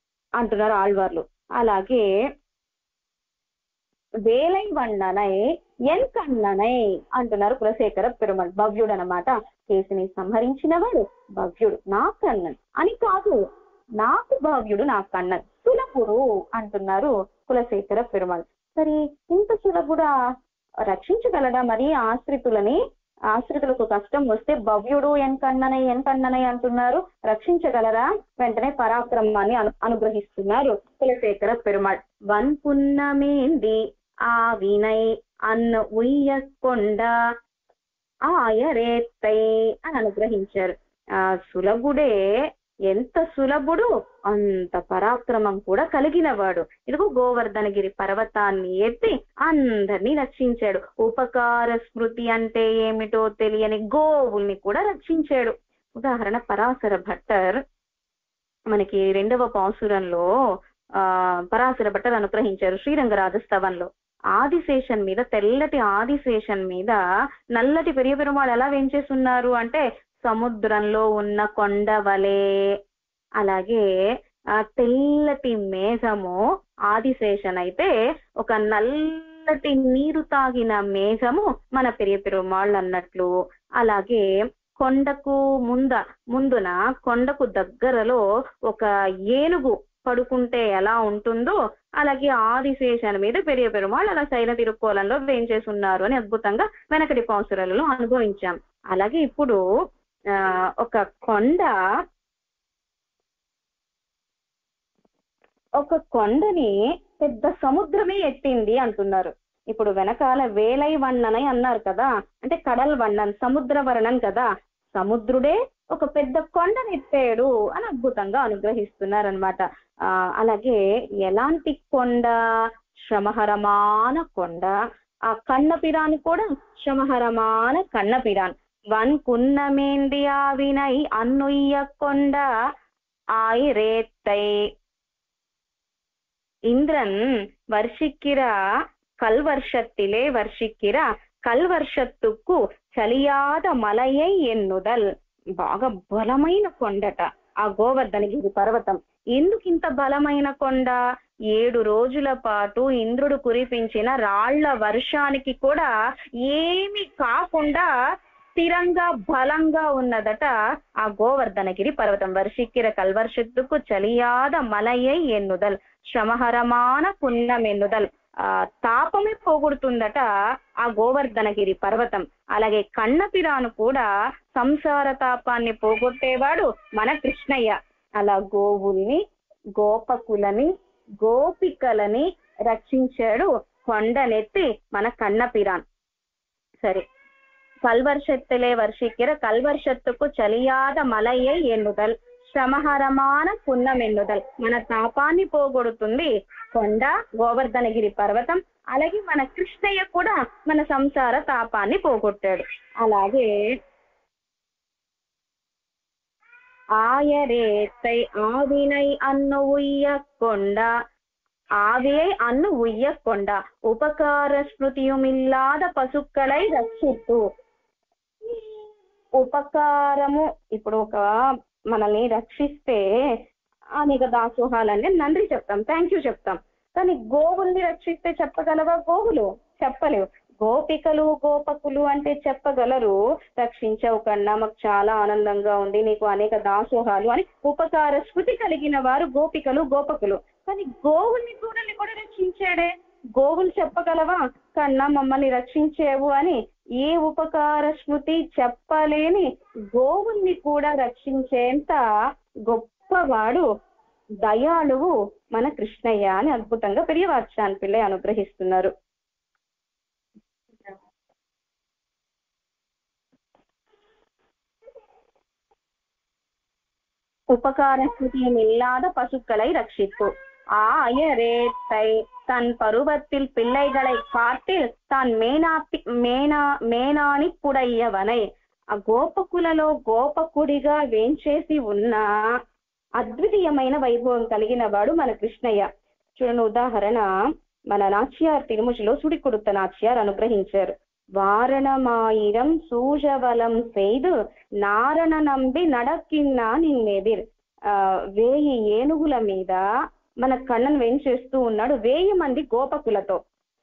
అంటున్నారు ఆళ్వార్లు. అలాగే వేలై వన్ననై ఎన్ కన్ననై అంటున్నారు కులశేఖర పెరుమాళ్. భవ్యుడు అనమాట, కేసిని సంహరించిన వాడు భవ్యుడు, నా కన్నన్ అని కాదు, నాకు భవ్యుడు నా కన్నన్, సులభుడు అంటున్నారు కులశేఖర పెరుమాళ్. సరే, ఇంత సులభుడా, రక్షించగలడా మరి ఆశ్రితులని? ఆశ్రితులకు కష్టం వస్తే భవ్యుడు ఎన్ కన్ననై ఎన్ కన్ననై అంటున్నారు, రక్షించగలరా? వెంటనే పరాక్రమాన్ని అను అనుగ్రహిస్తున్నారు కులశేఖర పెరుమాళ్. వన్ పున్నమేంది ఆ వినై అన్ను ఉయ్యకొండ ఆయరేత్తై అని అనుగ్రహించారు. ఆ సులభుడే ఎంత సులభుడు, అంత పరాక్రమం కూడా కలిగిన వాడు. ఇదిగో గోవర్ధనగిరి పర్వతాన్ని ఎత్తి అందరినీ రక్షించాడు. ఉపకార స్మృతి అంటే ఏమిటో తెలియని గోవుల్ని కూడా రక్షించాడు. ఉదాహరణ, పరాశర భట్టర్ మనకి రెండవ పాసురంలో ఆ పరాశర భట్టర్ అనుగ్రహించారు శ్రీరంగరాజస్తవంలో. ఆదిశేషన్ మీద, తెల్లటి ఆదిశేషన్ మీద నల్లటి పెరియ పెరుమాళ్ ఎలా వేంచేస్తున్నారు అంటే సముద్రంలో ఉన్న కొండ వలె. అలాగే ఆ తెల్లటి మేఘము ఆదిశేషన్ అయితే ఒక నల్లటి నీరు తాగిన మేఘము మన పెరియ పెరుమాళ్ అన్నట్లు. అలాగే కొండకు ముంద ముందున కొండకు దగ్గరలో ఒక ఏనుగు పడుకుంటే ఎలా ఉంటుందో అలాగే ఆదిశేషన్ మీద పెరియ పెరుమాళ్ అలా శైల తిరుక్కోలంలో వేంచేస్తున్నారు అని అద్భుతంగా వెనకటి పాసురాలలో అనుభవించాం. అలాగే ఇప్పుడు ఆ ఒక కొండ ఒక కొండని పెద్ద సముద్రమే ఎత్తింది అంటున్నారు. ఇప్పుడు వెనకాల వేలై వన్ననై అన్నారు కదా, అంటే కడల్ వన్నన్, సముద్ర వర్ణన్ కదా. సముద్రుడే ఒక పెద్ద కొండని ఎత్తాడు అని అద్భుతంగా అనుగ్రహిస్తున్నారు అనమాట. ఆ అలాగే ఎలాంటి కొండ? శ్రమహరమాన కొండ. ఆ కన్నపిరాన్ కూడా శ్రమహరమాన కన్నపిరాన్. వన్ కున్నమేంది ఆ వినై అన్నుయ్య కొండ ఆయిరేత్తై. இந்திரன் வருஷிக்கிற கல்வர்ஷத்திலே வருஷிக்கிற కల్వర్షత్తుకు చలియాద మలయై ఎన్నుదల్. బాగా బలమైన కొండట ఆ గోవర్ధనగిరి పర్వతం. ఎందుకు ఇంత బలమైన కొండ? ఏడు రోజుల పాటు ఇంద్రుడు కురిపించిన రాళ్ల వర్షానికి కూడా ఏమి కాకుండా స్థిరంగా బలంగా ఉన్నదట ఆ గోవర్ధనగిరి పర్వతం. వర్షిక్కిర కల్వర్షత్తుకు చలియాద మలయై ఎన్నుదల్, శ్రమహరమాన పున్నమెన్నుదల్. ఆ తాపమే పోగొడుతుందట ఆ గోవర్ధనగిరి పర్వతం. అలాగే కన్నపిరాను కూడా సంసార తాపాన్ని పోగొట్టేవాడు మన కృష్ణయ్య. అలా గోవుల్ని, గోపకులని, గోపికలని రక్షించాడు కొండనెత్తి మన కన్నపిరాన్. సరే, కల్వర్షత్తులే వర్షిక్కిర కల్వర్షత్తుకు చలియాద మలయ్యై ఎన్నుదల్, శ్రమహరమాన పున్నమెన్నుదల్. మన తాపాన్ని పోగొడుతుంది కొండ గోవర్ధనగిరి పర్వతం. అలాగే మన కృష్ణయ్య కూడా మన సంసార తాపాన్ని పోగొట్టాడు. అలాగే ఆయరేత్తై ఆవినై అన్ను ఉయ్యకొండ, ஆவியை அன்னு உய்ய கொண்டா ఉపకార స్మృతియుమిల్లాద పశుక్കളై రక్షిత్తు. ఉపకారము, ఇప్పుడు ఒక మనల్ని రక్షిస్తే అనేక దాసోహాలన్నీ నంది చెప్తాం, థ్యాంక్ యూ చెప్తాం. కానీ గోవుల్ని రక్షిస్తే చెప్పగలవా? గోవులు చెప్పలేవు. గోపికలు, గోపకులు అంటే చెప్పగలరు, రక్షించవు కన్నా మాకు చాలా ఆనందంగా ఉంది, నీకు అనేక దాసోహాలు అని ఉపకార స్మృతి కలిగిన వారు గోపికలు, గోపకులు. కానీ గోవుల్ని దూడల్ని కూడా రక్షించాడే. గోవులు చెప్పగలవా కన్నా మమ్మల్ని రక్షించేవు అని? ఏ ఉపకార స్మృతి చెప్పలేని గోవుల్ని కూడా రక్షించేంత గొప్పవాడు, దయాళువు మన కృష్ణయ్య అని అద్భుతంగా పెరియవాచాన్ పిల్లై అనుగ్రహిస్తున్నారు. ఉపకాர ஸ்மிருதியும் இல்லாத பசுக்களை ரட்சித்து. ஆயரேத்தை தன் பருவத்தில் பிள்ளைகளை காட்டில் తాన్ మేనాపి మేనా మేనాని పుడయ్యవనై. ఆ గోపకులలో గోపకుడిగా వేంచేసి ఉన్న అద్వితీయమైన వైభవం కలిగిన వాడు మన కృష్ణయ్య. చూడండి, ఉదాహరణ మన నాచ్యార్ తిరుముచిలో సుడికొడుత నాచ్యార్ అనుగ్రహించారు. వారణమాయిరం సూజవలం செய்து నారణ నంబి నడకిన్నా నిన్నెదిర్. ఆ వేయి ఏనుగుల మీద మన కన్నను వెంచేస్తూ ఉన్నాడు వేయి మంది గోపకులతో.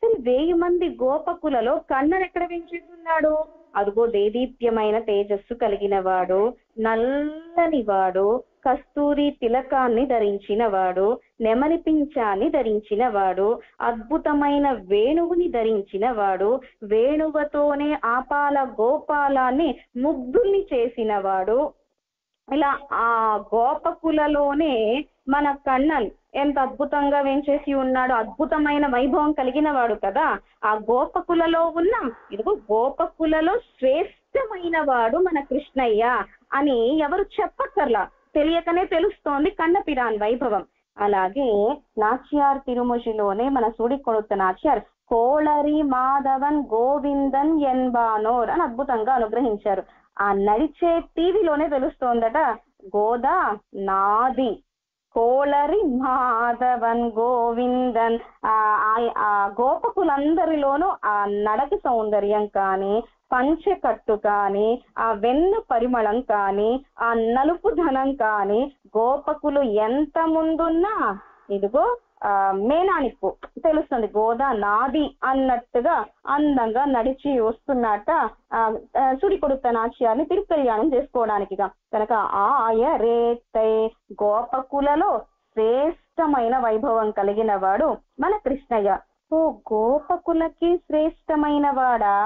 వెయ్యి మంది గోపకులలో కన్నను ఎక్కడ పెంచుతున్నాడు? అదిగో దేదీప్యమైన తేజస్సు కలిగిన వాడు, నల్లని వాడు, కస్తూరి తిలకాన్ని ధరించిన వాడు, నెమలి పింఛాన్ని ధరించిన వాడు, అద్భుతమైన వేణువుని ధరించిన వాడు, వేణువుతోనే ఆపాల గోపాలాన్ని ముగ్ధుల్ని చేసిన వాడు. ఇలా ఆ గోపకులలోనే మన కన్నన్ ఎంత అద్భుతంగా వేంచేసి ఉన్నాడు, అద్భుతమైన వైభవం కలిగిన వాడు కదా. ఆ గోపకులలో ఉన్న ఇదిగో గోపకులలో శ్రేష్టమైన వాడు మన కృష్ణయ్య అని ఎవరు చెప్పక్కర్లా, తెలియకనే తెలుస్తోంది కన్నపిరాన్ వైభవం. అలాగే నాచ్యార్ తిరుముషిలోనే మన సుడి కొడుత నాచ్యార్ కోళరి మాధవన్ గోవిందన్ ఎన్బానోర్ అని అద్భుతంగా అనుగ్రహించారు. ఆ నడిచే టీవీలోనే తెలుస్తోందట, గోదా నాది, కోళరి మాధవన్ గోవిందన్. ఆ గోపకులందరిలోనూ ఆ నడక సౌందర్యం కానీ, పంచెకట్టు కానీ, ఆ వెన్ను పరిమళం కానీ, ఆ నలుపు ధనం కానీ, గోపకులు ఎంత ముందున్నా ఇదిగో ఆ మేనానిప్పు తెలుస్తుంది, గోదా నాది అన్నట్టుగా అందంగా నడిచి వస్తున్నట్ట ఆ సుడి కొడుత నాట్యాన్ని తిరుకల్యాణం చేసుకోవడానికిగా. కనుక ఆయ రేతై గోపకులలో శ్రేష్టమైన వైభవం కలిగిన వాడు మన కృష్ణయ్య. ఓ గోపకులకి శ్రేష్టమైన వాడా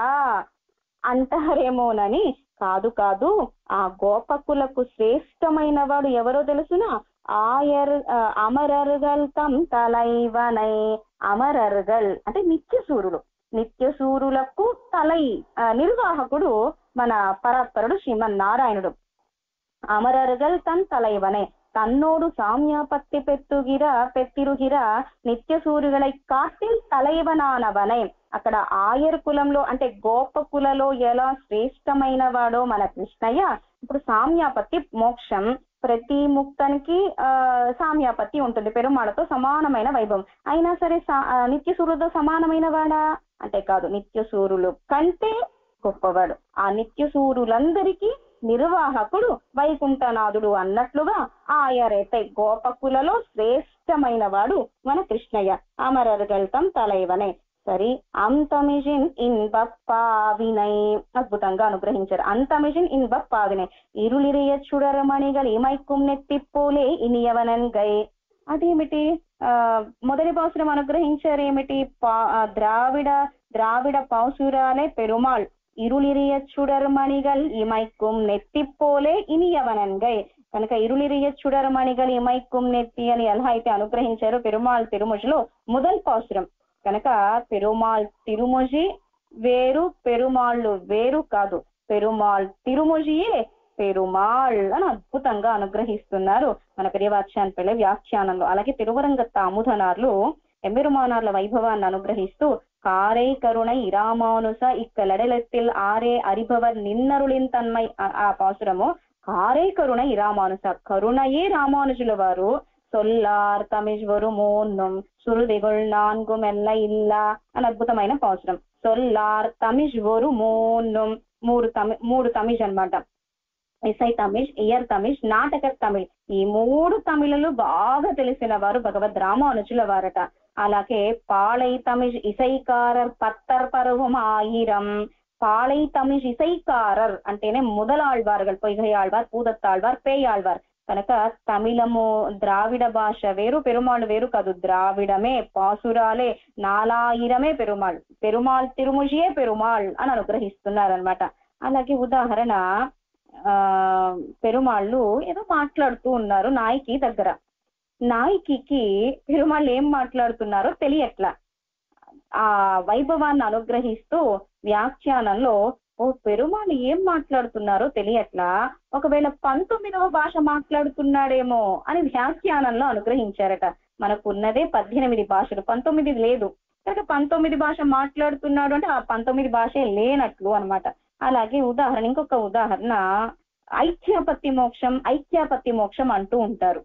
అంటారేమోనని, కాదు కాదు, ఆ గోపకులకు శ్రేష్టమైన వాడు ఎవరో తెలుసునా? ఆయర్ అమరర్గల్ తం తలైవనై. అమరర్గల్ అంటే నిత్యసూరులు, నిత్యసూరులకు తలై నిర్వాహకుడు మన పరాత్పరుడు శ్రీమన్నారాయణుడు. అమరర్గల్ తన్ తలైవనై, தன்னோடு சாமியாபத்தி பெத்துகிற பெத்திருகிற నిత్య సూర్యులై కాటిల్ తలైవనానవనై. అక్కడ ఆయర్ కులంలో అంటే గోప కులలో ఎలా శ్రేష్టమైన వాడో మన కృష్ణయ్య, ఇప్పుడు సామ్యాపత్తి మోక్షం ప్రతి ముక్తానికి ఆ సామ్యాపత్తి ఉంటుంది, పెరుమాళతో సమానమైన వైభవం. అయినా సరే నిత్య సూర్యులతో సమానమైన వాడా అంటే కాదు, నిత్య సూర్యులు కంటే గొప్పవాడు. ఆ నిత్య సూర్యులందరికీ నిర్వాహకుడు వైకుంఠనాథుడు అన్నట్లుగా ఆయరైతే గోపకులలో శ్రేష్టమైన వాడు మన కృష్ణయ్య. అమరర్గల్తం తలైవనే. సరి అంతమిజిన్ ఇన్బప్పావినై అద్భుతంగా అనుగ్రహించారు. అంతమిజిన్ ఇన్బప్పావినై ఇరులిరియ చుడరమణిగల్ ఇమైక్కుం నెత్తిప్పోలే ఇనియవనన్ గై. అదేమిటి? ఆ మొదటి పాసురం అనుగ్రహించారు ఏమిటి? పా ద్రావిడ ద్రావిడ పాసురాలే పెరుమాళ్ ఇరులిరియ చుడర్మణిగల్ ఇమైక్కుం నెత్తిప్పోలే ఇనియవనన్ గై. కనుక ఇరులిరియ చుడర్మణిగల్ ఇమైక్కుం నెత్తి అని ఎలా అయితే అనుగ్రహించారు పెరుమాళ్ తిరుముజిలో మొదల్ పాసురం. కనుక పెరుమాళ్ తిరుముజి వేరు, పెరుమాళ్ళు వేరు కాదు, పెరుమాళ్ తిరుముజియే పెరుమాళ్ అని అద్భుతంగా అనుగ్రహిస్తున్నారు మన పెరియవాచ్యాన్ పిళ్ళై వ్యాఖ్యానంలో. అలాగే తిరువరంగ తాముధనార్లు ఎమ్మెరుమానార్ల వైభవాన్ని అనుగ్రహిస్తూ కారై కరుణై ఇరామానుస ఇక్కలడెలెత్తిల్ ఆరే అరిభవర్ నిన్నరులిన్ తన్మై ఆ పాసురము. కారై కరుణ ఇరామానుస, కరుణయే రామానుజుల వారు. సొల్లార్ తమిజ్వరు మోన్నం సురుదిగుల్ నాన్గు మెల్ల ఇల్లా అని అద్భుతమైన పాసురం. సొల్లార్ తమిజ్వరు మోన్నం, మూడు తమి మూడు తమిజ్ అనమాట. ఇసై తమిళ్, ఇయర్ తమిళ్, నాటక తమిళ్, ఈ మూడు తమిళలు బాగా తెలిసిన వారు భగవద్ రామానుజుల వారట. అలాగే పాళై తమిళ్ ఇసైకారర్ పత్తర్ పరువం ఆయిరం. పాళై తమిళ్ ఇసైకారర్ అంటేనే முதலாழ்வார்கள், పొయ్గై ఆళ్వార్, పూదత్తాళ్వార్, పేయాళ్వార్. కనుక తమిళము ద్రావిడ భాష వేరు, పెరుమాళ్ వేరు కాదు, ద్రావిడమే పాసురాలే నాలాయిరమే పెరుమాళ్, పెరుమాళ్ తిరుముజియే పెరుమాళ్ అని అనుగ్రహిస్తున్నారనమాట. అలాగే ఉదాహరణ, ఆ పెరుమాళ్ళు ఏదో మాట్లాడుతూ ఉన్నారు నాయకి దగ్గర. నాయకికి పెరుమాళ్ళు ఏం మాట్లాడుతున్నారో తెలియట్లా. ఆ వైభవాన్ని అనుగ్రహిస్తూ వ్యాఖ్యానంలో ఓ పెరుమాళ్ళు ఏం మాట్లాడుతున్నారో తెలియట్లా, ఒకవేళ పంతొమ్మిదవ భాష మాట్లాడుతున్నాడేమో అని వ్యాఖ్యానంలో అనుగ్రహించారట. మనకు ఉన్నదే పద్దెనిమిది భాషలు, పంతొమ్మిది లేదు. కనుక పంతొమ్మిది భాష మాట్లాడుతున్నాడు అంటే ఆ పంతొమ్మిది భాషే లేనట్లు అనమాట. అలాగే ఉదాహరణ, ఇంకొక ఉదాహరణ, ఐక్యాపత్తి మోక్షం ఐక్యాపత్తి మోక్షం అంటూ ఉంటారు.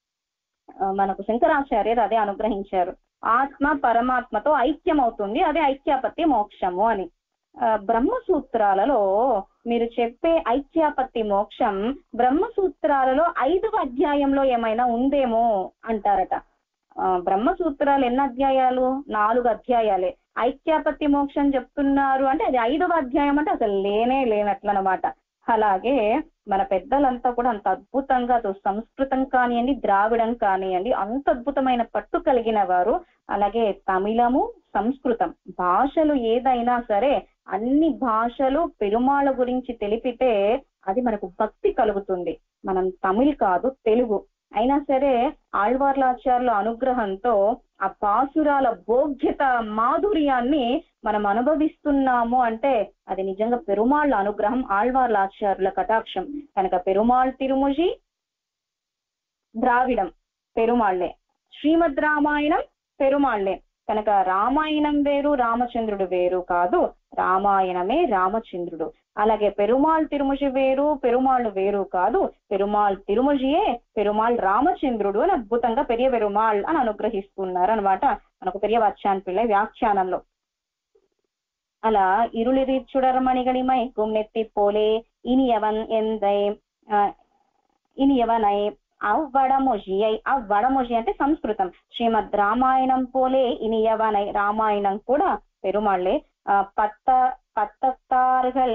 మనకు శంకరాచార్యులు అదే అనుగ్రహించారు. ఆత్మ పరమాత్మతో ఐక్యం అవుతుంది, అదే ఐక్యాపత్తి మోక్షము అని. బ్రహ్మసూత్రాలలో మీరు చెప్పే ఐక్యాపత్తి మోక్షం బ్రహ్మసూత్రాలలో ఐదవ అధ్యాయంలో ఏమైనా ఉందేమో అంటారట. బ్రహ్మసూత్రాలు ఎన్ని అధ్యాయాలు? నాలుగు అధ్యాయాలే. ఐక్యాపత్తి మోక్షం చెప్తున్నారు అంటే అది ఐదవ అధ్యాయం అంటే అసలు లేనే లేనట్లనమాట. అలాగే మన పెద్దలంతా కూడా అంత అద్భుతంగా సంస్కృతం కానివ్వండి, ద్రావిడం కానివ్వండి, అంత అద్భుతమైన పట్టు కలిగిన వారు. అలాగే తమిళము, సంస్కృతం భాషలు ఏదైనా సరే అన్ని భాషలు పెరుమాళ గురించి తెలిపితే అది మనకు భక్తి కలుగుతుంది. మనం తమిళ్ కాదు తెలుగు అయినా సరే ఆళ్వార్లాచార్యుల అనుగ్రహంతో ఆ పాసురాల భోగ్యత మాధుర్యాన్ని మనం అనుభవిస్తున్నాము అంటే అది నిజంగా పెరుమాళ్ళ అనుగ్రహం, ఆళ్వార్లాచార్యుల కటాక్షం. కనుక పెరుమాళ్ తిరుముజి ద్రావిడం పెరుమాళ్లే, శ్రీమద్ రామాయణం పెరుమాళ్లే. కనుక రామాయణం వేరు రామచంద్రుడు వేరు కాదు, రామాయణమే రామచంద్రుడు. అలాగే పెరుమాళ్ తిరుముజి వేరు పెరుమాళ్ళు వేరు కాదు, పెరుమాళ్ తిరుముజియే పెరుమాళ్ రామచంద్రుడు అని అద్భుతంగా పెరియ పెరుమాళ్ అని అనుగ్రహిస్తున్నారు అనమాట మనకు పెరియ వచ్చాన్ పిళ్ళై వ్యాఖ్యానంలో. అలా ఇరుళిరి చుడర్మణిగణిమై గుమ్నెత్తి పోలే ఇనియవన్ ఎందై ఇనియవనై అవ్వడమొజియై, అవ్వడమొజి అంటే సంస్కృతం. శ్రీమద్ రామాయణం పోలే ఇనియవనై, రామాయణం కూడా పెరుమాళ్ళే. పత్త పత్తత్తారుగల్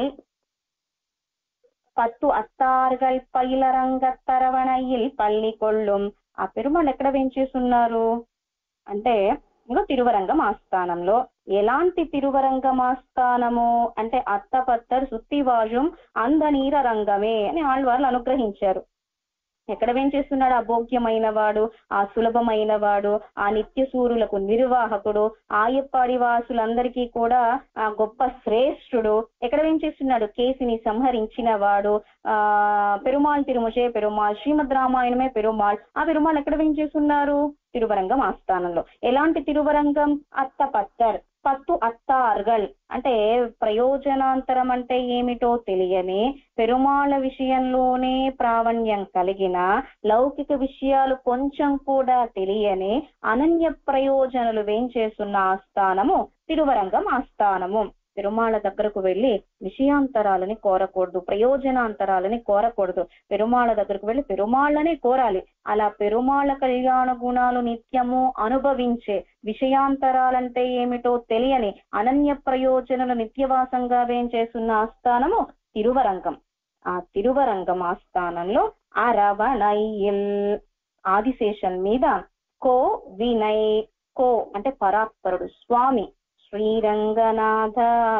పత్తు అత్తారుగల్ పైలరంగత్తరవణయ్యిల్ పల్లి కొళ్ళుం. ఆ పెరుమాళ్ళు ఎక్కడ వేంచేస్తున్నారు అంటే ఇంకో తిరువరంగం ఆస్థానంలో. ఎలాంటి తిరువరంగం ఆస్థానము అంటే అత్తపత్తర్ సుత్తివాజుం అందనీర రంగమే అని ఆళ్వార్లు అనుగ్రహించారు. ఎక్కడ వేంచేస్తున్నాడు? అభోగ్యమైన వాడు, ఆ సులభమైన వాడు, ఆ నిత్య సూరులకు నిర్వాహకుడు, ఆయప్పాడి వాసులందరికీ కూడా ఆ గొప్ప శ్రేష్ఠుడు ఎక్కడ వేంచేస్తున్నాడు? కేసిని సంహరించిన వాడు. ఆ పెరుమాళ్ తిరుముజే పెరుమాళ్, శ్రీమద్ రామాయణమే పెరుమాళ్. ఆ పెరుమాళ్ ఎక్కడ వేంచేస్తున్నారు? తిరువరంగం ఆస్థానంలో. ఎలాంటి తిరువరంగం? అత్తపత్తర్ పత్తు అత్తార్గల్ అంటే ప్రయోజనాంతరం అంటే ఏమిటో తెలియని, పెరుమాళ విషయంలోనే ప్రావణ్యం కలిగిన, లౌకిక విషయాలు కొంచెం కూడా తెలియని అనన్య ప్రయోజనులు వేంచేస్తున్న ఆస్థానము తిరువరంగం ఆస్థానము. పెరుమాళ దగ్గరకు వెళ్ళి విషయాంతరాలని కోరకూడదు, ప్రయోజనాంతరాలని కోరకూడదు. పెరుమాళ దగ్గరకు వెళ్ళి పెరుమాళ్ళనే కోరాలి. అలా పెరుమాళ కళ్యాణ గుణాలు నిత్యము అనుభవించే, విషయాంతరాలంటే ఏమిటో తెలియని అనన్య ప్రయోజనులు నిత్యవాసంగా వేంచేస్తున్న ఆస్థానము తిరువరంగం. ఆ తిరువరంగం ఆస్థానంలో అరవణయ్యిల్ ఆదిశేషన్ మీద కో వినయ్, కో అంటే పరాత్పరుడు స్వామి, శ్రీరంగనాథ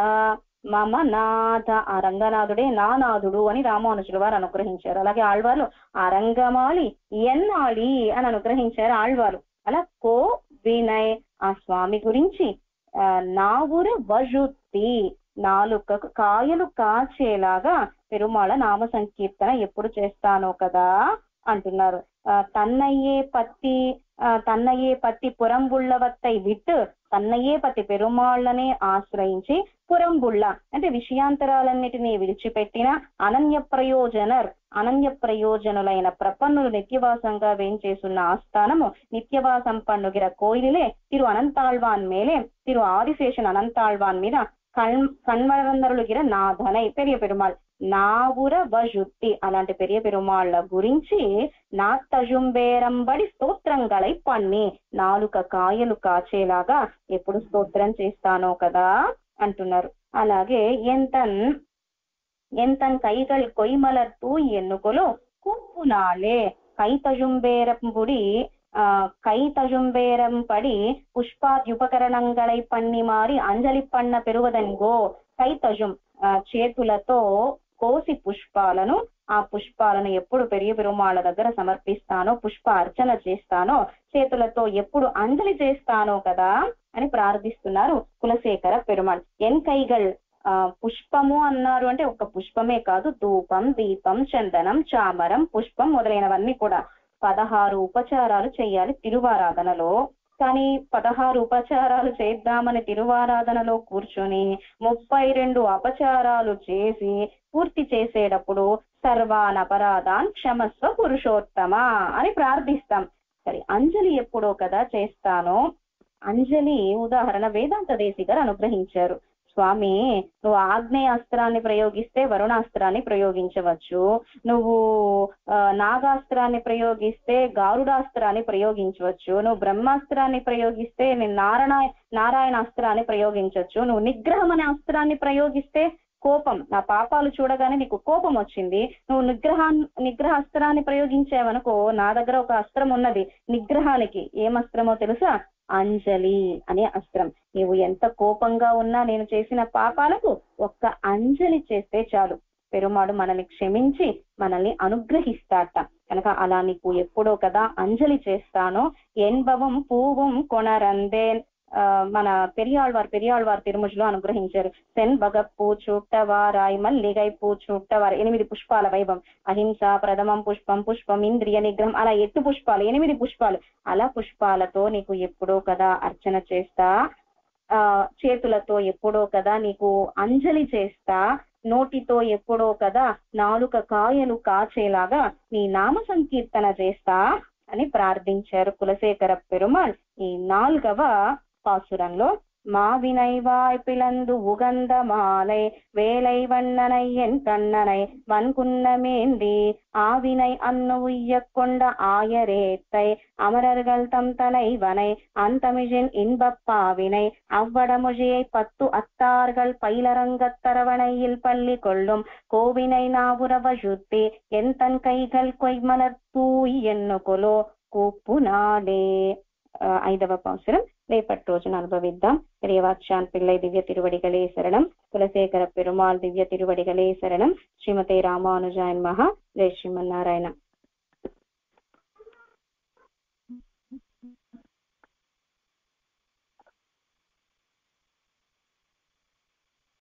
మమ నాథ, ఆ రంగనాథుడే నా నాథుడు అని రామానుజుల వారు అనుగ్రహించారు. అలాగే ఆళ్వార్లు ఆ రంగమాళి ఎన్నాళి అని అనుగ్రహించారు ఆళ్వారు. అలా కో వినయ్ ఆ స్వామి గురించి ఆ నావుర వజుత్తి నాలుకకు కాయలు కాచేలాగా పెరుమాళ నామ సంకీర్తన ఎప్పుడు చేస్తానో కదా అంటున్నారు. ఆ తన్నయ్యే పత్తి ఆ తన్నయ్యే పత్తి పురంబుళ్ళవత్తై విట్టు, తన్నయ్యే పత్తి పెరుమాళ్ళనే ఆశ్రయించి, పురంబుళ్ళ అంటే విషయాంతరాలన్నిటినీ విడిచిపెట్టిన అనన్య ప్రయోజనర్ అనన్య ప్రయోజనులైన ప్రపన్నులు నిత్యవాసంగా వేంచేస్తున్న ఆస్థానము నిత్యవాసం పన్నుగిర కోయిలే తిరు అనంతాళ్వాన్ మేలే తిరు ఆదిశేషన్ అనంతాళ్వాన్ మీద కణ్ కణ్మరందరులుగిర నాథనై పెరియ పెరుమాళ్ నావుర వజుత్తి. అలాంటి పెరియ పెరుమాళ్ళ గురించి నా తజుంబేరంబడి స్తోత్రంగళై పన్ని, నాలుక కాయలు కాచేలాగా ఎప్పుడు స్తోత్రం చేస్తానో కదా అంటున్నారు. అలాగే ఎంతన్ ఎంతన్ కైగల్ కొయ్మలర్తూ ఎన్నుకొలు కుప్పునాలే కైతజుంబేరంబుడి ఆ కై తజుంబేరం పడి పుష్పాద్యుపకరణంగళై పన్ని మారి అంజలి పన్న పెరువదన్గో. కై తజుం చేతులతో కోసి పుష్పాలను, ఆ పుష్పాలను ఎప్పుడు పెరియ పెరుమాళ్ళ దగ్గర సమర్పిస్తానో, పుష్ప అర్చన చేస్తానో, చేతులతో ఎప్పుడు అంజలి చేస్తానో కదా అని ప్రార్థిస్తున్నారు కులశేఖర పెరుమాళ్. ఎన్ కైగల్ ఆ పుష్పము అన్నారు అంటే ఒక పుష్పమే కాదు, ధూపం, దీపం, చందనం, చామరం, పుష్పం మొదలైనవన్నీ కూడా పదహారు ఉపచారాలు చేయాలి తిరువారాధనలో. కానీ పదహారు ఉపచారాలు చేద్దామని తిరువారాధనలో కూర్చొని ముప్పై రెండు అపచారాలు చేసి పూర్తి చేసేటప్పుడు సర్వాన్ అపరాధాన్ క్షమస్వ పురుషోత్తమ అని ప్రార్థిస్తాం. సరే అంజలి ఎప్పుడో కదా చేస్తానో. అంజలి ఉదాహరణ వేదాంత దేశి గారు అనుగ్రహించారు. స్వామి నువ్వు ఆగ్నేయ అస్త్రాన్ని ప్రయోగిస్తే వరుణాస్త్రాన్ని ప్రయోగించవచ్చు, నువ్వు నాగాస్త్రాన్ని ప్రయోగిస్తే గారుడాస్త్రాన్ని ప్రయోగించవచ్చు, నువ్వు బ్రహ్మాస్త్రాన్ని ప్రయోగిస్తే నేను నారాయణ నారాయణ అస్త్రాన్ని ప్రయోగించవచ్చు, నువ్వు నిగ్రహం అనే అస్త్రాన్ని ప్రయోగిస్తే కోపం, నా పాపాలు చూడగానే నీకు కోపం వచ్చింది, నువ్వు నిగ్రహా నిగ్రహ అస్త్రాన్ని ప్రయోగించావనుకో, నా దగ్గర ఒక అస్త్రం ఉన్నది నిగ్రహానికి, ఏం అస్త్రమో తెలుసా? అంజలి అనే అస్త్రం. నీవు ఎంత కోపంగా ఉన్నా నేను చేసిన పాపాలకు ఒక్క అంజలి చేస్తే చాలు, పెరుమాడు మనల్ని క్షమించి మనల్ని అనుగ్రహిస్తాట. కనుక అలా నీకు ఎప్పుడో కదా అంజలి చేస్తానో, ఎన్భవం పూవం కొనరందేన్ ఆ మన పెరియాళ్వారు పెరియాళ్వారు తిరుముజులో అనుగ్రహించారు. సెన్ బగప్పూ చూట్టవారాయ్ మల్లిగై పూ చూట్టవారు, ఎనిమిది పుష్పాల వైభవం, అహింస ప్రథమం పుష్పం, పుష్పం ఇంద్రియ నిగ్రహం, అలా ఎత్తు పుష్పాలు, ఎనిమిది పుష్పాలు, అలా పుష్పాలతో నీకు ఎప్పుడో కదా అర్చన చేస్తా, ఆ చేతులతో ఎప్పుడో కదా నీకు అంజలి చేస్తా, నోటితో ఎప్పుడో కదా నాలుక కాయలు కాచేలాగా నీ నామ సంకీర్తన చేస్తా అని ప్రార్థించారు కులశేఖర పెరుమాళ్ ఈ నాలుగవ பாசுரంలో. மாவினைவாய் பிளந்து உகந்த மாலை வேலை வண்ணனை என் கண்ணனை வன்குன்னமேந்தி ஆவினை அன்னு உய்ய கொண்ட ஆயரேத்தை அமரர்கள் தம் தலைவனை அந்தமிழின் இன்பப்பாவினை அவ்வடமொழியை பத்து அத்தார்கள் பயிலரங்கத்தரவணையில் பள்ளி கொள்ளும் கோவினை நாவுரவ சுத்தி என் தன் கைகள் கொய்மலர் தூய் ఎన్ను కొలో కూపునాడే. ఐదవ పాసురం రేపటి రోజున అనుభవిద్దాం. రేవాక్షాన్ పిల్లై దివ్య తిరువడిగలే శరణం. కులశేఖర పెరుమాళ్ దివ్య తిరువడిగలే శరణం. శ్రీమతే రామానుజాయన్ మహా. జై శ్రీమన్నారాయణ.